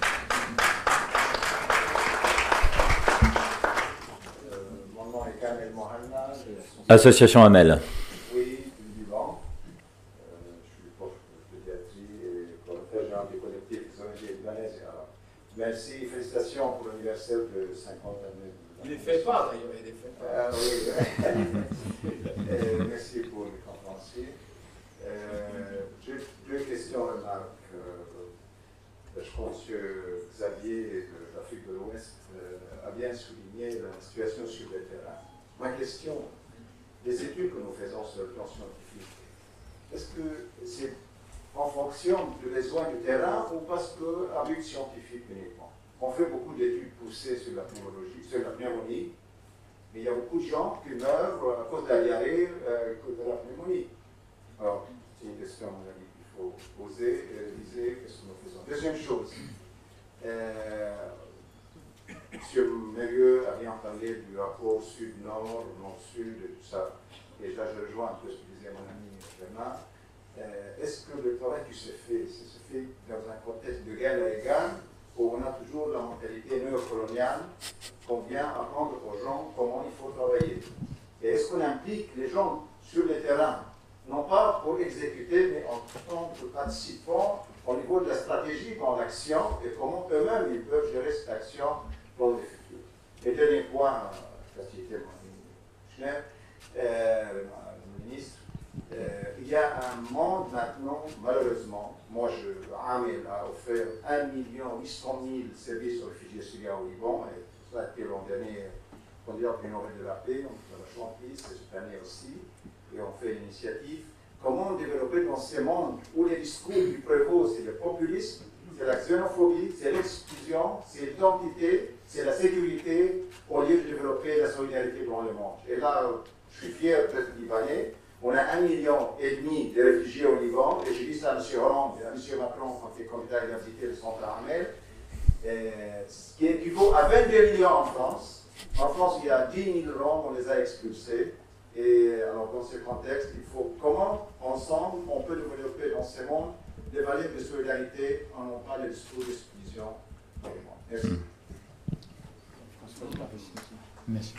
Euh, mon nom est Kamel Mohanna. Association Amel. Oui, du Liban. Euh, je suis prof de pédiatrie et coordinateur général du collectif des O N G libanaises et arabes. Merci, félicitations pour l'anniversaire de cinquante années. Il ne les fait pas d'ailleurs, il ne les fait pas. Ah, oui, euh, merci pour les conférenciers. Euh, J'ai deux questions, remarques. Euh, je pense que Xavier de l'Afrique de l'Ouest euh, a bien souligné la situation sur le terrain. Ma question, les études que nous faisons sur le plan scientifique, est-ce que c'est en fonction des besoins du terrain ou parce qu'à but scientifique uniquement. On fait beaucoup d'études poussées sur la pneumologie, sur la pneumonie, mais il y a beaucoup de gens qui meurent à cause de la diarrhée, à cause de la pneumonie. Alors, c'est une question, à mon avis, qu'il faut poser et réviser qu'est-ce que nous faisons. Deuxième chose, euh, M. Mérieux a bien parlé du rapport sud-nord, nord-sud et tout ça. Et là, je rejoins un peu ce que disait mon ami Bernard. Euh, Est-ce que le travail qui se fait, ça se fait dans un contexte de guerre à égale, où on a toujours la mentalité néocoloniale, qu'on vient apprendre aux gens comment il faut travailler? Et est-ce qu'on implique les gens sur le terrain, non pas pour exécuter, mais en tant que participants au niveau de la stratégie dans l'action et comment eux-mêmes ils peuvent gérer cette action dans le futur? Et dernier point, qu'a cité mon ami Schnell, euh, le ministre, euh, il y a un monde maintenant, malheureusement, moi je, Amel a offert un million huit cent mille services aux réfugiés syriens au Liban, et ça a été l'an dernier candidat au prix Nobel de la paix, on a vachement pris, c'est cette année aussi, et on fait l'initiative. Comment développer dans ce monde où les discours du prévôt, c'est le populisme, c'est la xénophobie, c'est l'exclusion, c'est l'identité, c'est la sécurité, au lieu de développer la solidarité dans le monde. Et là, je suis fier d'être libanais. On a un million et demi de réfugiés au Liban, et j'ai dit ça à M. Hollande et à M. Macron quand il est candidat à l'université de centre Amel, ce qui équivaut à vingt-deux millions en France. En France, il y a dix mille Roms, on les a expulsés. Et alors, dans ce contexte, il faut comment, ensemble, on peut développer dans ce monde des valeurs de solidarité, en non pas des discours d'exclusion. Merci. Merci.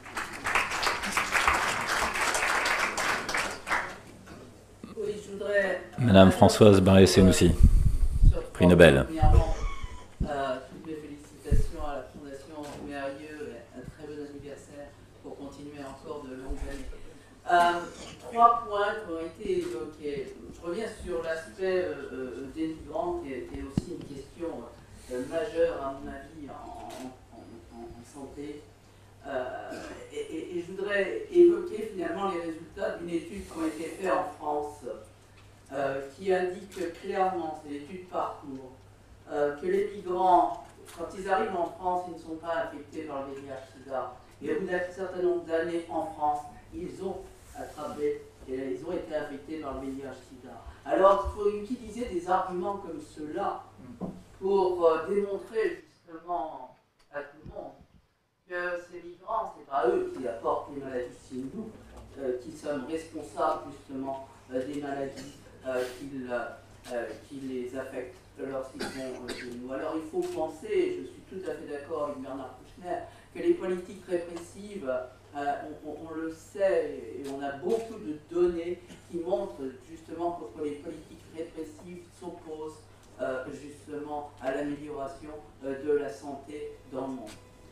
Oui, je voudrais... Madame Françoise Barré-Senoussi, prix Nobel. Euh, toutes mes félicitations à la Fondation Mérieux et un très bon anniversaire pour continuer encore de longues années. Euh, trois points qui ont été évoqués. Je reviens sur l'aspect euh, euh, des migrants qui est, qui est aussi une question euh, majeure à mon avis en, en, en, en santé. Euh, et, et, et je voudrais évoquer finalement les résultats d'une étude qui a été faite en France euh, qui indique clairement, c'est l'étude parcours, euh, que les migrants, quand ils arrivent en France, ils ne sont pas infectés par le V I H sida. Et au bout d'un certain nombre d'années en France, ils ont attrapé, et ils ont été infectés par le V I H sida. Alors il faut utiliser des arguments comme ceux-là pour euh, démontrer justement à tout le monde que ces migrants, ce n'est pas eux qui apportent les maladies, c'est nous euh, qui sommes responsables justement euh, des maladies euh, qui, euh, qui les affectent lorsqu'ils sont chez nous. Alors il faut penser, et je suis tout à fait d'accord avec Bernard Kouchner, que les politiques répressives, euh, on, on, on le sait, et on a beaucoup de données qui montrent justement que les politiques répressives s'opposent euh, justement à l'amélioration euh, de la santé dans le monde.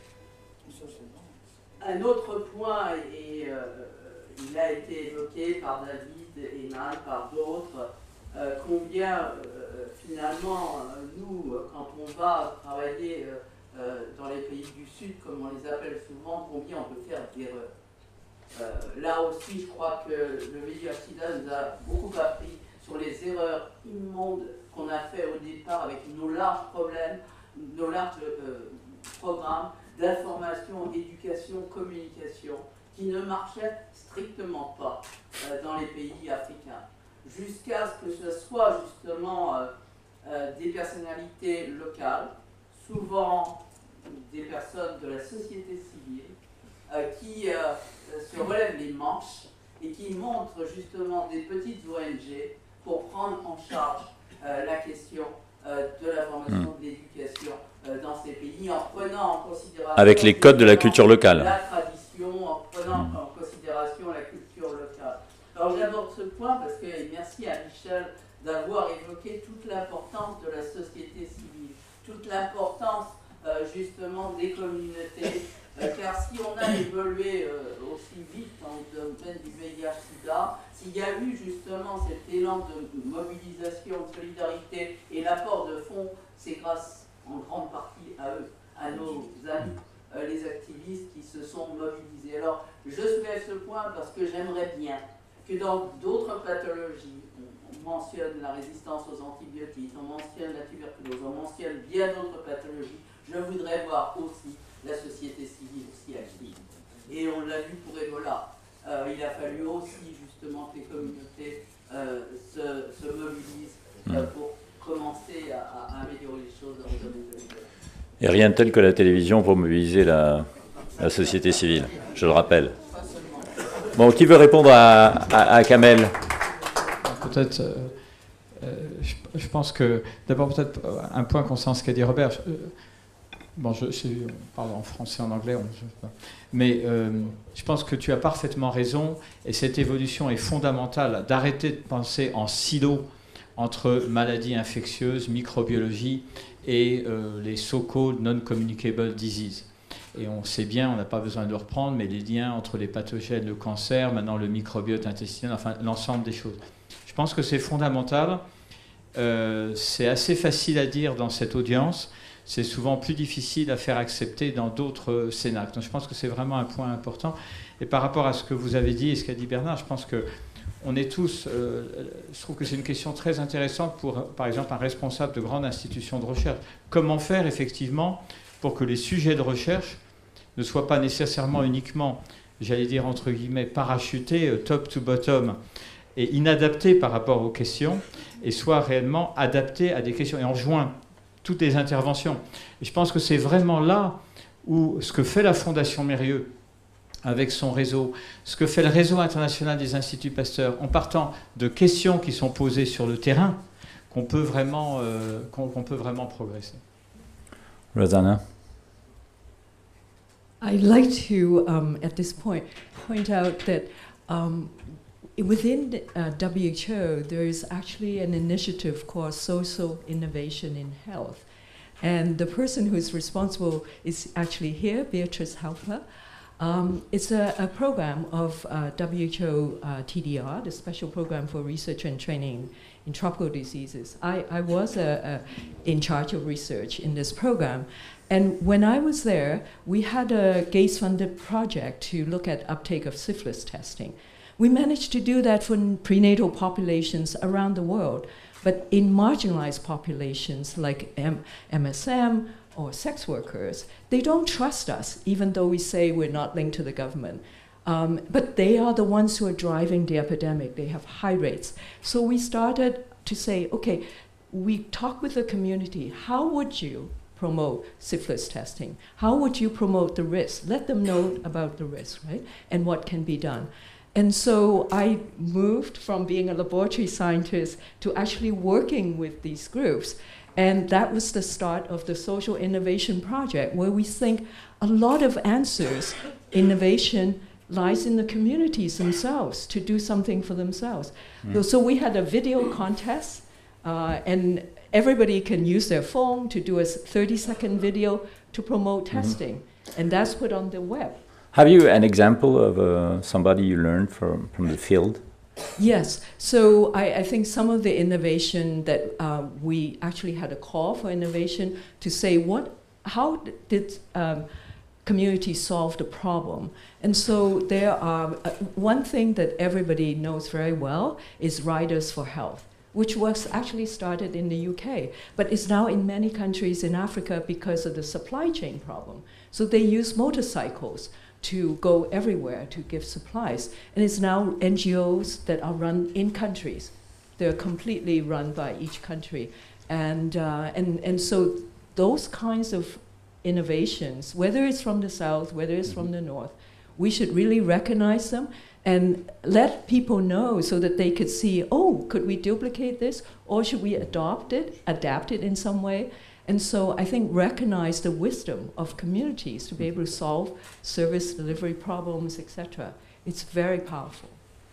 Un autre point, et euh, il a été évoqué par David et Mal, par d'autres, euh, combien euh, finalement, nous, quand on va travailler euh, euh, dans les pays du Sud, comme on les appelle souvent, combien on peut faire d'erreurs. Euh, là aussi, je crois que le V I H sida nous a beaucoup appris sur les erreurs immondes qu'on a fait au départ avec nos larges problèmes, nos larges euh, programmes d'information, éducation, communication, qui ne marchaient strictement pas euh, dans les pays africains. Jusqu'à ce que ce soit justement euh, euh, des personnalités locales, souvent des personnes de la société civile, euh, qui euh, se relèvent les manches et qui montrent justement des petites O N G pour prendre en charge euh, la question euh, de la formation, de l'éducation euh, dans ces pays, en prenant en considération... Avec les codes de la culture locale. La tradition, en prenant en considération la culture locale. Alors j'aborde ce point parce que, et merci à Michel d'avoir évoqué toute l'importance de la société civile, toute l'importance euh, justement des communautés, euh, car si on a évolué euh, aussi vite dans le domaine du V I H sida, s'il y a eu justement cet élan de mobilisation, de solidarité et l'apport de fonds, c'est grâce en grande partie à eux, à nos amis, euh, les activistes qui se sont mobilisés. Alors je soulève ce point parce que j'aimerais bien que dans d'autres pathologies, mentionne la résistance aux antibiotiques, on mentionne la tuberculose, on mentionne bien d'autres pathologies. Je voudrais voir aussi la société civile aussi active. Et on l'a vu pour Ebola. Euh, il a fallu aussi justement que les communautés euh, se, se mobilisent euh, pour commencer à, à améliorer les choses dans le domaine de l'Ebola. Et rien de tel que la télévision pour mobiliser la, la société civile, je le rappelle. Bon, qui veut répondre à, à, à Kamel? Peut-être, euh, euh, je, je pense que, d'abord peut-être un point concernant ce qu'a dit Robert. Je, euh, bon, je, je, on parle en français, en anglais, on, je, mais euh, je pense que tu as parfaitement raison, et cette évolution est fondamentale, d'arrêter de penser en silo entre maladies infectieuses, microbiologie et euh, les so-called non-communicable diseases. Et on sait bien, on n'a pas besoin de le reprendre, mais les liens entre les pathogènes, le cancer, maintenant le microbiote intestinal, enfin l'ensemble des choses. Je pense que c'est fondamental. Euh, c'est assez facile à dire dans cette audience. C'est souvent plus difficile à faire accepter dans d'autres cénacles. Donc je pense que c'est vraiment un point important. Et par rapport à ce que vous avez dit et ce qu'a dit Bernard, je pense que on est tous, euh, je trouve que c'est une question très intéressante pour, par exemple, un responsable de grande institution de recherche. Comment faire, effectivement, pour que les sujets de recherche ne soient pas nécessairement uniquement, j'allais dire, entre guillemets, parachutés, euh, top to bottom, et inadaptés par rapport aux questions, et soient réellement adaptés à des questions. Et on rejoint toutes les interventions. Et je pense que c'est vraiment là où ce que fait la Fondation Mérieux, avec son réseau, ce que fait le réseau international des Instituts Pasteur, en partant de questions qui sont posées sur le terrain, qu'on peut vraiment, euh, qu'on, qu'on peut vraiment progresser. Rosanna? I'd like to, um, at this point, point out that um, within the, uh, W H O, there is actually an initiative called Social Innovation in Health. And the person who's responsible is actually here, Beatrice Halper. Um, it's a, a program of uh, W H O uh, T D R, the Special Program for Research and Training in Tropical Diseases. I, I was uh, uh, in charge of research in this program. And when I was there, we had a Gates-funded project to look at uptake of syphilis testing. We managed to do that for prenatal populations around the world. But in marginalized populations like M S M, or sex workers, they don't trust us, even though we say we're not linked to the government. Um, but they are the ones who are driving the epidemic. They have high rates. So we started to say, okay, we talk with the community. How would you promote syphilis testing? How would you promote the risk? Let them know about the risk, right? And what can be done. And so I moved from being a laboratory scientist to actually working with these groups. And that was the start of the Social Innovation Project, where we think a lot of answers, innovation, lies in the communities themselves, to do something for themselves. Mm. So, so we had a video contest, uh, and everybody can use their phone to do a thirty-second video to promote testing. Mm-hmm. And that's put on the web. Have you an example of uh, somebody you learned from, from the field? Yes, so I, I think some of the innovation that uh, we actually had a call for innovation to say what, how did um, communities solve the problem? And so there are, uh, one thing that everybody knows very well is Riders for Health, which was actually started in the U K, but is now in many countries in Africa because of the supply chain problem. So they use motorcycles to go everywhere to give supplies. And it's now N G Os that are run in countries. They're completely run by each country. And, uh, and, and so those kinds of innovations, whether it's from the South, whether it's from the North, we should really recognize them and let people know so that they could see, oh, could we duplicate this? Or should we adopt it, adapt it in some way? And so I think recognize the wisdom of communities to be able to solve service delivery problems, et cetera. It's very powerful.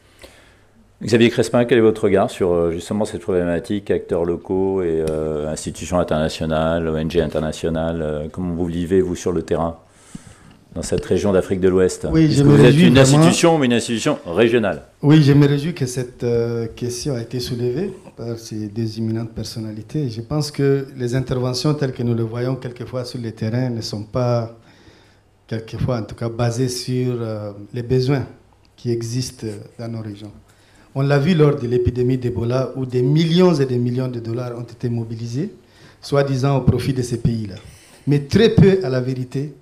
Xavier Crespin, quel est votre regard sur justement cette problématique, acteurs locaux et euh, institutions internationales, O N G internationales, euh, comment vous vivez, vous, sur le terrain dans cette région d'Afrique de l'Ouest? Oui, Est-ce que vous êtes une institution, mais une institution régionale? Oui, je me réjouis que cette euh, question a été soulevée par ces deux imminentes personnalités. Je pense que les interventions telles que nous le voyons quelquefois sur le terrain ne sont pas, quelquefois en tout cas, basées sur euh, les besoins qui existent dans nos régions. On l'a vu lors de l'épidémie d'Ebola où des millions et des millions de dollars ont été mobilisés, soi-disant au profit de ces pays-là. Mais très peu, à la vérité,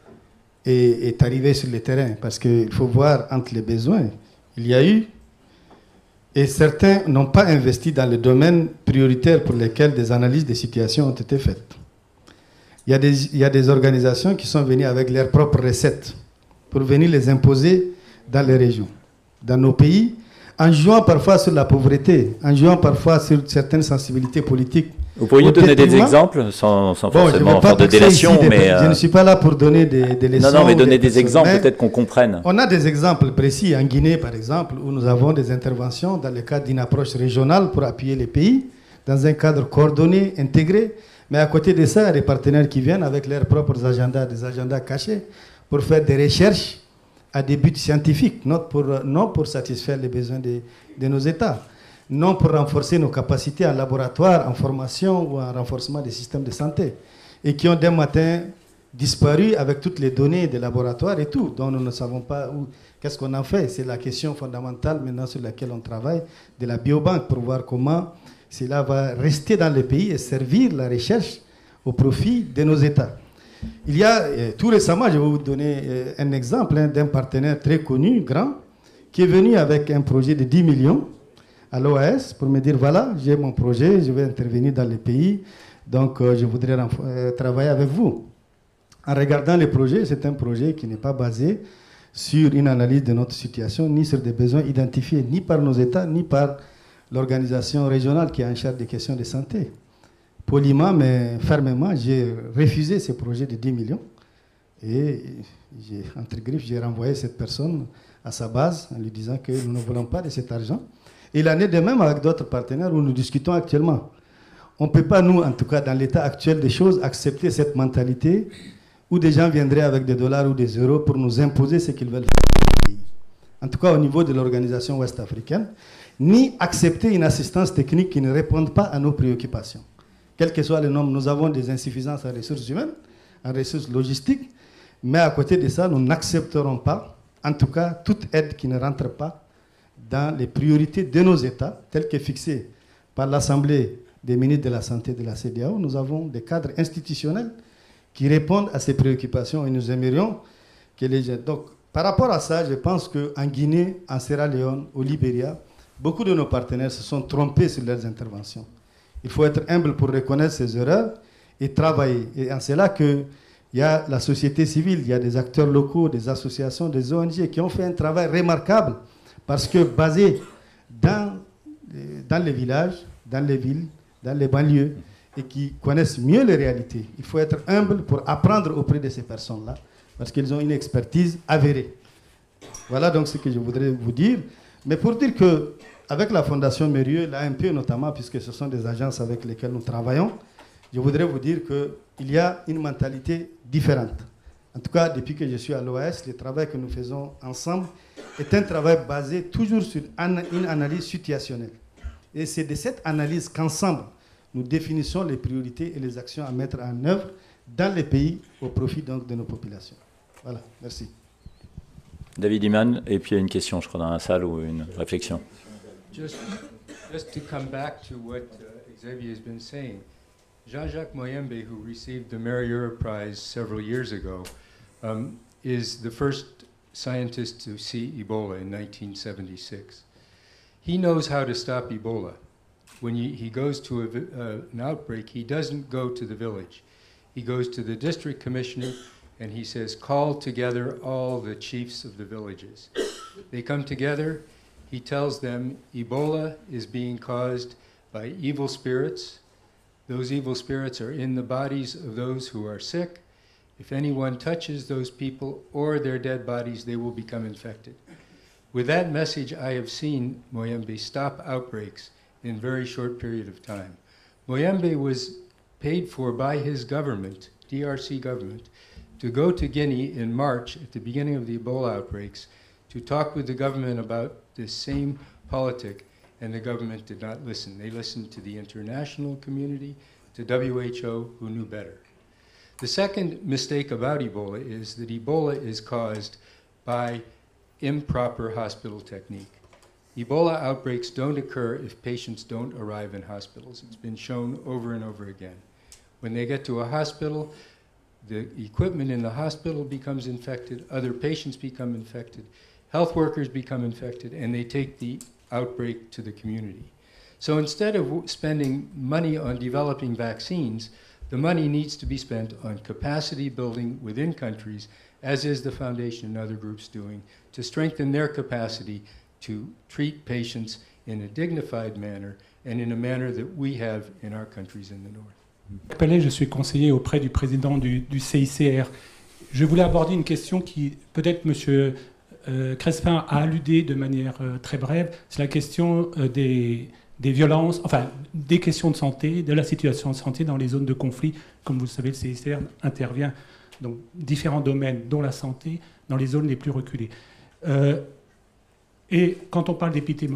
est, est arrivé sur le terrain parce qu'il faut voir entre les besoins. Il y a eu, et certains n'ont pas investi dans les domaines prioritaires pour lesquels des analyses des situations ont été faites. Il y a des, il y a des organisations qui sont venues avec leurs propres recettes pour venir les imposer dans les régions, dans nos pays, en jouant parfois sur la pauvreté, en jouant parfois sur certaines sensibilités politiques. Vous pourriez donner des exemples, sans, sans bon, forcément faire de délation, ici, mais... Euh... Je ne suis pas là pour donner des, des leçons. Non, non, mais donner des, des exemples, peut-être qu'on comprenne. On a des exemples précis en Guinée, par exemple, où nous avons des interventions dans le cadre d'une approche régionale pour appuyer les pays, dans un cadre coordonné, intégré. Mais à côté de ça, il y a des partenaires qui viennent avec leurs propres agendas, des agendas cachés, pour faire des recherches à des buts scientifiques, non pour, non pour satisfaire les besoins de, de nos États, non pour renforcer nos capacités en laboratoire, en formation ou en renforcement des systèmes de santé, et qui ont d'un matin disparu avec toutes les données des laboratoires et tout, dont nous ne savons pas où, qu'est-ce qu'on en fait. C'est la question fondamentale maintenant sur laquelle on travaille, de la biobanque, pour voir comment cela va rester dans le pays et servir la recherche au profit de nos États. Il y a, euh, tout récemment, je vais vous donner euh, un exemple hein, d'un partenaire très connu, grand, qui est venu avec un projet de dix millions à l'O A S pour me dire, voilà, j'ai mon projet, je vais intervenir dans le pays, donc euh, je voudrais euh, travailler avec vous. En regardant le projet, c'est un projet qui n'est pas basé sur une analyse de notre situation, ni sur des besoins identifiés, ni par nos États, ni par l'organisation régionale qui est en charge des questions de santé. Poliment, mais fermement, j'ai refusé ce projet de dix millions. Et, entre griffes, j'ai renvoyé cette personne à sa base en lui disant que nous ne voulons pas de cet argent. Et il en est de même avec d'autres partenaires où nous discutons actuellement. On ne peut pas, nous, en tout cas, dans l'état actuel des choses, accepter cette mentalité où des gens viendraient avec des dollars ou des euros pour nous imposer ce qu'ils veulent faire. En tout cas, au niveau de l'organisation ouest-africaine, ni accepter une assistance technique qui ne réponde pas à nos préoccupations. Quel que soit le nombre, nous avons des insuffisances en ressources humaines, en ressources logistiques, mais à côté de ça, nous n'accepterons pas, en tout cas, toute aide qui ne rentre pas dans les priorités de nos États, telles que fixées par l'Assemblée des ministres de la Santé de la C E D E A O. Nous avons des cadres institutionnels qui répondent à ces préoccupations et nous aimerions que les gens... Donc, par rapport à ça, je pense qu'en Guinée, en Sierra Leone, au Libéria, beaucoup de nos partenaires se sont trompés sur leurs interventions. Il faut être humble pour reconnaître ces erreurs et travailler. Et c'est là qu'il y a la société civile, il y a des acteurs locaux, des associations, des O N G qui ont fait un travail remarquable parce que basé dans, dans les villages, dans les villes, dans les banlieues et qui connaissent mieux les réalités. Il faut être humble pour apprendre auprès de ces personnes-là parce qu'ils ont une expertise avérée. Voilà donc ce que je voudrais vous dire. Mais pour dire que avec la Fondation Mérieux, l'A M P notamment, puisque ce sont des agences avec lesquelles nous travaillons, je voudrais vous dire qu'il y a une mentalité différente. En tout cas, depuis que je suis à l'O A S, le travail que nous faisons ensemble est un travail basé toujours sur une analyse situationnelle. Et c'est de cette analyse qu'ensemble, nous définissons les priorités et les actions à mettre en œuvre dans les pays au profit donc de nos populations. Voilà, merci. David Iman, et puis il y a une question, je crois, dans la salle ou une réflexion. Just, just to come back to what uh, Xavier has been saying, Jean-Jacques Moyembe, who received the Mary-Europe Prize several years ago, um, is the first scientist to see Ebola in nineteen seventy-six. He knows how to stop Ebola. When he, he goes to a, uh, an outbreak, he doesn't go to the village. He goes to the district commissioner and he says, call together all the chiefs of the villages. They come together. He tells them Ebola is being caused by evil spirits. Those evil spirits are in the bodies of those who are sick. If anyone touches those people or their dead bodies, they will become infected. With that message, I have seen Moyembe stop outbreaks in a very short period of time. Moyembe was paid for by his government, D R C government, to go to Guinea in March at the beginning of the Ebola outbreaks to talk with the government about this same politic, and the government did not listen. They listened to the international community, to W H O, who knew better. The second mistake about Ebola is that Ebola is caused by improper hospital technique. Ebola outbreaks don't occur if patients don't arrive in hospitals. It's been shown over and over again. When they get to a hospital, the equipment in the hospital becomes infected, other patients become infected, health workers become infected, and they take the outbreak to the community. So instead of spending money on developing vaccines, the money needs to be spent on capacity building within countries, as is the Foundation and other groups doing, to strengthen their capacity to treat patients in a dignified manner and in a manner that we have in our countries in the north. Je suis conseiller auprès du président du, du C I C R. Je voulais aborder une question qui, peut-être, M. Euh, Crespin a alludé de manière euh, très brève. C'est la question euh, des, des violences, enfin, des questions de santé, de la situation de santé dans les zones de conflit. Comme vous le savez, le C I C R intervient dans différents domaines, dont la santé, dans les zones les plus reculées. Euh, et quand on parle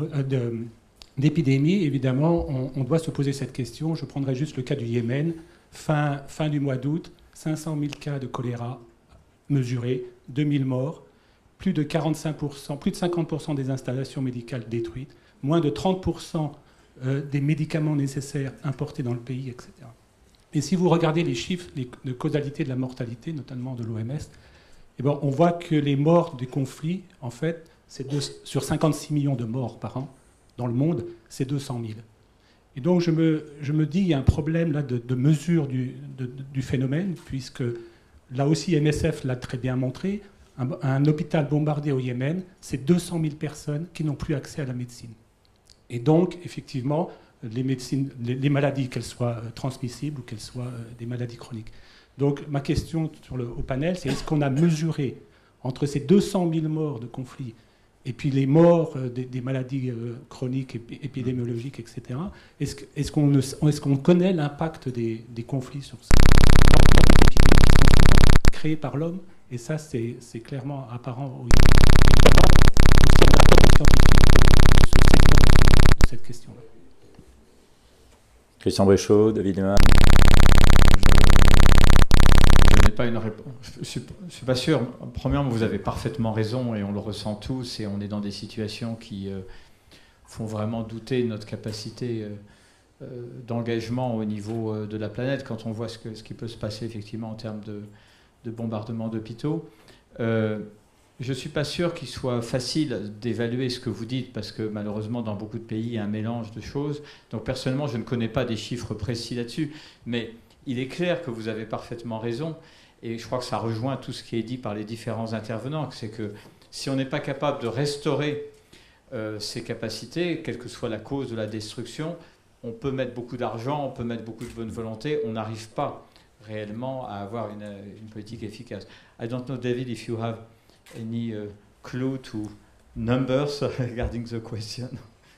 d'épidémie, évidemment, on, on doit se poser cette question. Je prendrai juste le cas du Yémen. Fin, fin du mois d'août, cinq cent mille cas de choléra mesurés, deux mille morts, plus de quarante-cinq pour cent, plus de cinquante pour cent des installations médicales détruites, moins de trente pour cent des médicaments nécessaires importés dans le pays, et cetera. Et si vous regardez les chiffres les, de causalité de la mortalité, notamment de l'O M S, eh ben, on voit que les morts des conflits, en fait, c'est sur cinquante-six millions de morts par an dans le monde, c'est deux cent mille. Et donc je me, je me dis, il y a un problème là, de, de mesure du, de, du phénomène, puisque là aussi M S F l'a très bien montré, un, un hôpital bombardé au Yémen, c'est deux cent mille personnes qui n'ont plus accès à la médecine. Et donc, effectivement, les, médecines, les, les maladies, qu'elles soient transmissibles ou qu'elles soient euh, des maladies chroniques. Donc ma question sur le, au panel, c'est est-ce qu'on a mesuré entre ces deux cent mille morts de conflits et puis les morts euh, des, des maladies euh, chroniques, ép épidémiologiques, et cetera. Est-ce qu'on est qu'on est qu'on connaît l'impact des, des conflits sur ces épidémies qui sont souvent créées par l'homme? Et ça, c'est clairement apparent au Yémen. Évidemment, aussi un rapport scientifique de se saisir de, de cette question-là. Christian Bréchot, David Lehmann. Je n'ai pas une réponse. Je ne suis, suis pas sûr. Premièrement, vous avez parfaitement raison et on le ressent tous et on est dans des situations qui euh, font vraiment douter de notre capacité euh, euh, d'engagement au niveau euh, de la planète quand on voit ce, que, ce qui peut se passer effectivement en termes de, de bombardement d'hôpitaux. Euh, je ne suis pas sûr qu'il soit facile d'évaluer ce que vous dites parce que malheureusement dans beaucoup de pays il y a un mélange de choses. Donc personnellement je ne connais pas des chiffres précis là-dessus, mais il est clair que vous avez parfaitement raison et je crois que ça rejoint tout ce qui est dit par les différents intervenants, c'est que si on n'est pas capable de restaurer euh, ces capacités, quelle que soit la cause de la destruction, on peut mettre beaucoup d'argent, on peut mettre beaucoup de bonne volonté, on n'arrive pas réellement à avoir une, une politique efficace. I don't know, David, if you have any uh, clue to numbers regarding the question.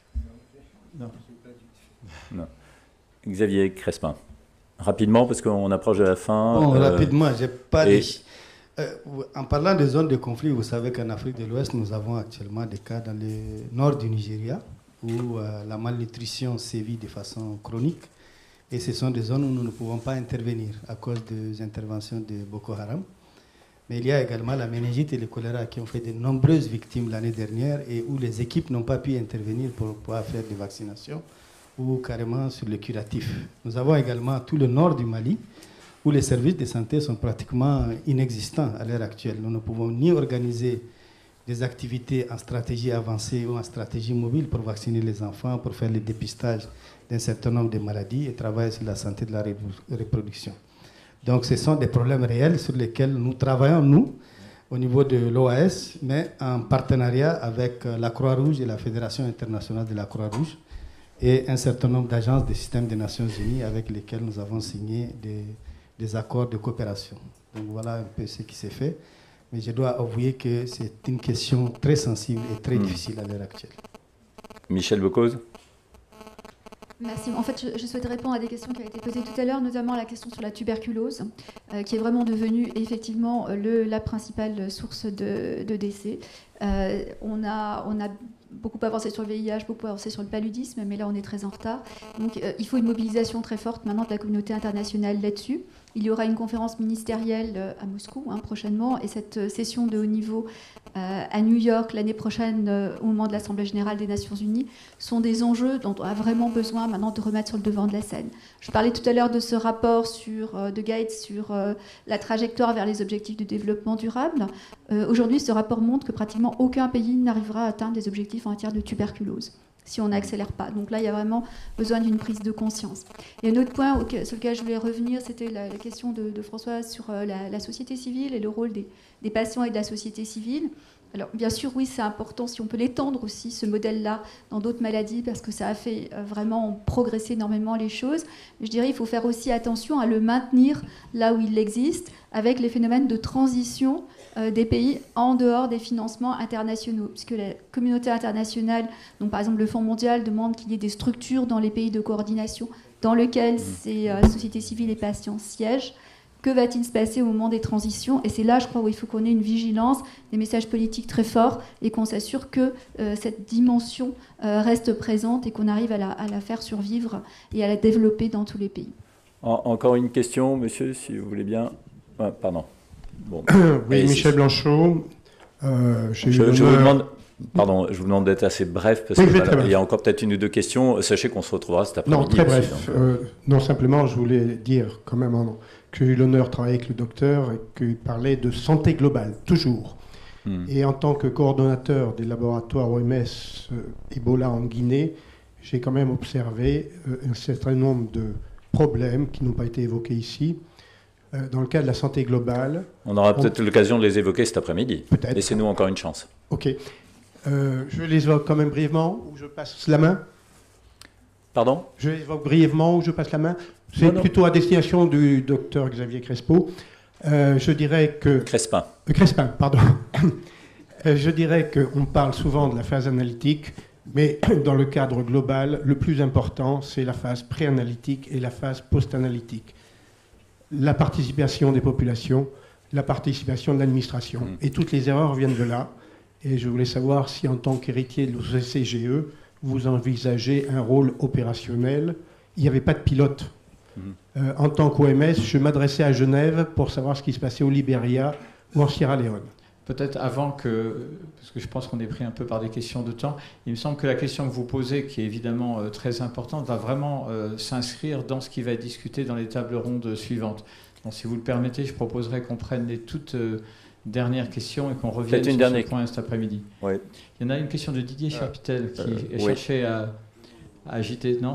Non. Non. Xavier Crespin. Rapidement, parce qu'on approche de la fin. Bon, euh, rapidement, j'ai pas et... des... euh, en parlant des zones de conflit, vous savez qu'en Afrique de l'Ouest, nous avons actuellement des cas dans le nord du Nigeria où euh, la malnutrition sévit de façon chronique. Et ce sont des zones où nous ne pouvons pas intervenir à cause des interventions de Boko Haram. Mais il y a également la méningite et le choléra qui ont fait de nombreuses victimes l'année dernière et où les équipes n'ont pas pu intervenir pour pouvoir faire des vaccinations ou carrément sur le curatif. Nous avons également tout le nord du Mali où les services de santé sont pratiquement inexistants à l'heure actuelle. Nous ne pouvons ni organiser des activités en stratégie avancée ou en stratégie mobile pour vacciner les enfants, pour faire le dépistage d'un certain nombre de maladies et travailler sur la santé de la reproduction. Donc ce sont des problèmes réels sur lesquels nous travaillons, nous, au niveau de l'O A S, mais en partenariat avec la Croix-Rouge et la Fédération internationale de la Croix-Rouge et un certain nombre d'agences des systèmes des Nations Unies avec lesquelles nous avons signé des, des accords de coopération. Donc voilà un peu ce qui s'est fait. Mais je dois avouer que c'est une question très sensible et très mmh. difficile à l'heure actuelle. Michel Bocuse. Merci. En fait, je, je souhaite répondre à des questions qui ont été posées tout à l'heure, notamment la question sur la tuberculose, euh, qui est vraiment devenue effectivement le, la principale source de, de décès. Euh, on, a, on a beaucoup avancé sur le V I H, beaucoup avancé sur le paludisme, mais là on est très en retard. Donc euh, il faut une mobilisation très forte maintenant de la communauté internationale là-dessus. Il y aura une conférence ministérielle euh, à Moscou hein, prochainement, et cette euh, session de haut niveau euh, à New York l'année prochaine, euh, au moment de l'Assemblée générale des Nations unies, sont des enjeux dont on a vraiment besoin maintenant de remettre sur le devant de la scène. Je parlais tout à l'heure de ce rapport sur, euh, de Gates sur euh, la trajectoire vers les objectifs de développement durable. Euh, Aujourd'hui, ce rapport montre que pratiquement aucun pays n'arrivera à atteindre des objectifs en matière de tuberculose si on n'accélère pas. Donc là, il y a vraiment besoin d'une prise de conscience. Et un autre point auquel, sur lequel je voulais revenir, c'était la, la question de, de Françoise sur euh, la, la société civile et le rôle des, des patients et de la société civile. Alors, bien sûr, oui, c'est important si on peut l'étendre aussi, ce modèle-là, dans d'autres maladies, parce que ça a fait euh, vraiment progresser énormément les choses. Mais je dirais qu'il faut faire aussi attention à le maintenir là où il existe, avec les phénomènes de transition euh, des pays en dehors des financements internationaux. Puisque la communauté internationale, donc par exemple le Fonds mondial, demande qu'il y ait des structures dans les pays de coordination dans lesquelles ces euh, sociétés civiles et patients siègent. Que va-t-il se passer au moment des transitions? Et c'est là, je crois, où il faut qu'on ait une vigilance, des messages politiques très forts, et qu'on s'assure que euh, cette dimension euh, reste présente et qu'on arrive à la, à la faire survivre et à la développer dans tous les pays. En, encore une question, monsieur, si vous voulez bien. Ah, pardon. Bon. Oui, allez, Michel Blanchot. Euh, je, je vous demande... Pardon, je vous demande d'être assez bref, parce oui, qu'il voilà, y a encore peut-être une ou deux questions. Sachez qu'on se retrouvera cet après-midi. Non, très aussi, bref. donc... Euh, non, simplement, je voulais dire quand même en, que j'ai eu l'honneur de travailler avec le docteur et qu'il parlait de santé globale, toujours. Hmm. Et en tant que coordonnateur des laboratoires O M S euh, Ebola en Guinée, j'ai quand même observé euh, un certain nombre de problèmes qui n'ont pas été évoqués ici. Euh, dans le cas de la santé globale... On aura peut-être on... l'occasion de les évoquer cet après-midi. Peut-être. Laissez-nous encore une chance. OK. Euh, je les évoque quand même brièvement, ou je passe la main. Pardon? Je les évoque brièvement, ou je passe la main. C'est plutôt à destination du docteur Xavier Crespo. Euh, je dirais que... Crespin. Euh, Crespin, pardon. euh, je dirais qu'on parle souvent de la phase analytique, mais dans le cadre global, le plus important, c'est la phase pré-analytique et la phase post-analytique. La participation des populations, la participation de l'administration. Mmh. Et toutes les erreurs viennent de là. Et je voulais savoir si, en tant qu'héritier de l'O C G E, vous envisagez un rôle opérationnel. Il n'y avait pas de pilote. Mmh. Euh, en tant qu'O M S, je m'adressais à Genève pour savoir ce qui se passait au Libéria ou en Sierra Leone. Peut-être avant que, parce que je pense qu'on est pris un peu par des questions de temps, il me semble que la question que vous posez, qui est évidemment euh, très importante, va vraiment euh, s'inscrire dans ce qui va être discuté dans les tables rondes suivantes. Donc, si vous le permettez, je proposerais qu'on prenne les toutes... Euh, dernière question et qu'on revienne sur ce point cet après-midi. Oui. Il y en a une question de Didier Chapitel qui euh, cherchait oui. à, à agiter, non?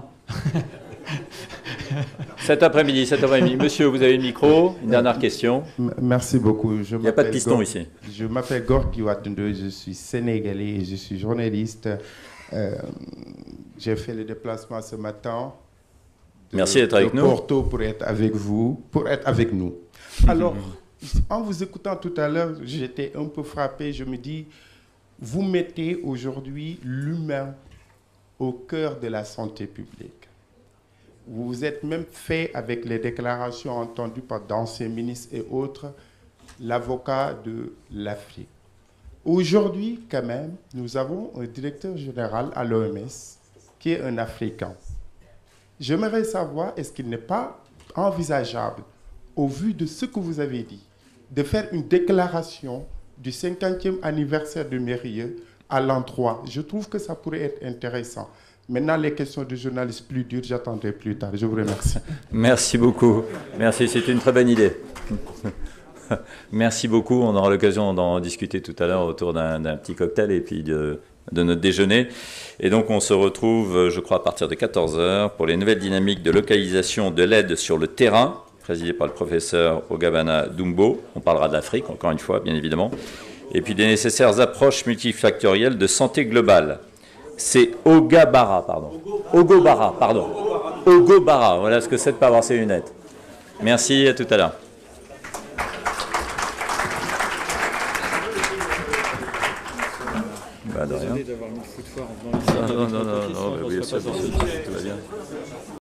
Cet après-midi, cet après-midi. Monsieur, vous avez le micro. Une dernière question. Merci beaucoup. Je Il n'y a pas de piston Gor ici. Je m'appelle Gorky Watendo, je suis sénégalais et je suis journaliste. Euh, J'ai fait le déplacement ce matin. De, Merci d'être avec de nous. Porto pour être avec vous, pour être avec nous. Alors, en vous écoutant tout à l'heure, j'étais un peu frappé. Je me dis, vous mettez aujourd'hui l'humain au cœur de la santé publique. Vous vous êtes même fait, avec les déclarations entendues par d'anciens ministres et autres, l'avocat de l'Afrique. Aujourd'hui, quand même, nous avons un directeur général à l'O M S qui est un Africain. J'aimerais savoir, est-ce qu'il n'est pas envisageable, au vu de ce que vous avez dit, de faire une déclaration du cinquantième anniversaire de Mérieux à l'endroit. Je trouve que ça pourrait être intéressant. Maintenant, les questions de journalistes plus dures, j'attendrai plus tard. Je vous remercie. Merci beaucoup. Merci, c'est une très bonne idée. Merci beaucoup. On aura l'occasion d'en discuter tout à l'heure autour d'un petit cocktail et puis de, de notre déjeuner. Et donc, on se retrouve, je crois, à partir de quatorze heures pour les nouvelles dynamiques de localisation de l'aide sur le terrain, présidé par le professeur Ogabana Dumbo. On parlera de l'Afrique, encore une fois, bien évidemment. Et puis des nécessaires approches multifactorielles de santé globale. C'est Ogabara, pardon. Ogobara, pardon. Ogobara, voilà ce que c'est de ne pas avoir ses lunettes. Merci, à tout à l'heure. Bah, de rien. Désolé d'avoir mis le fou de foire en venant ici. Non, non, non, non, non, non, oui, bien sûr, tout va bien.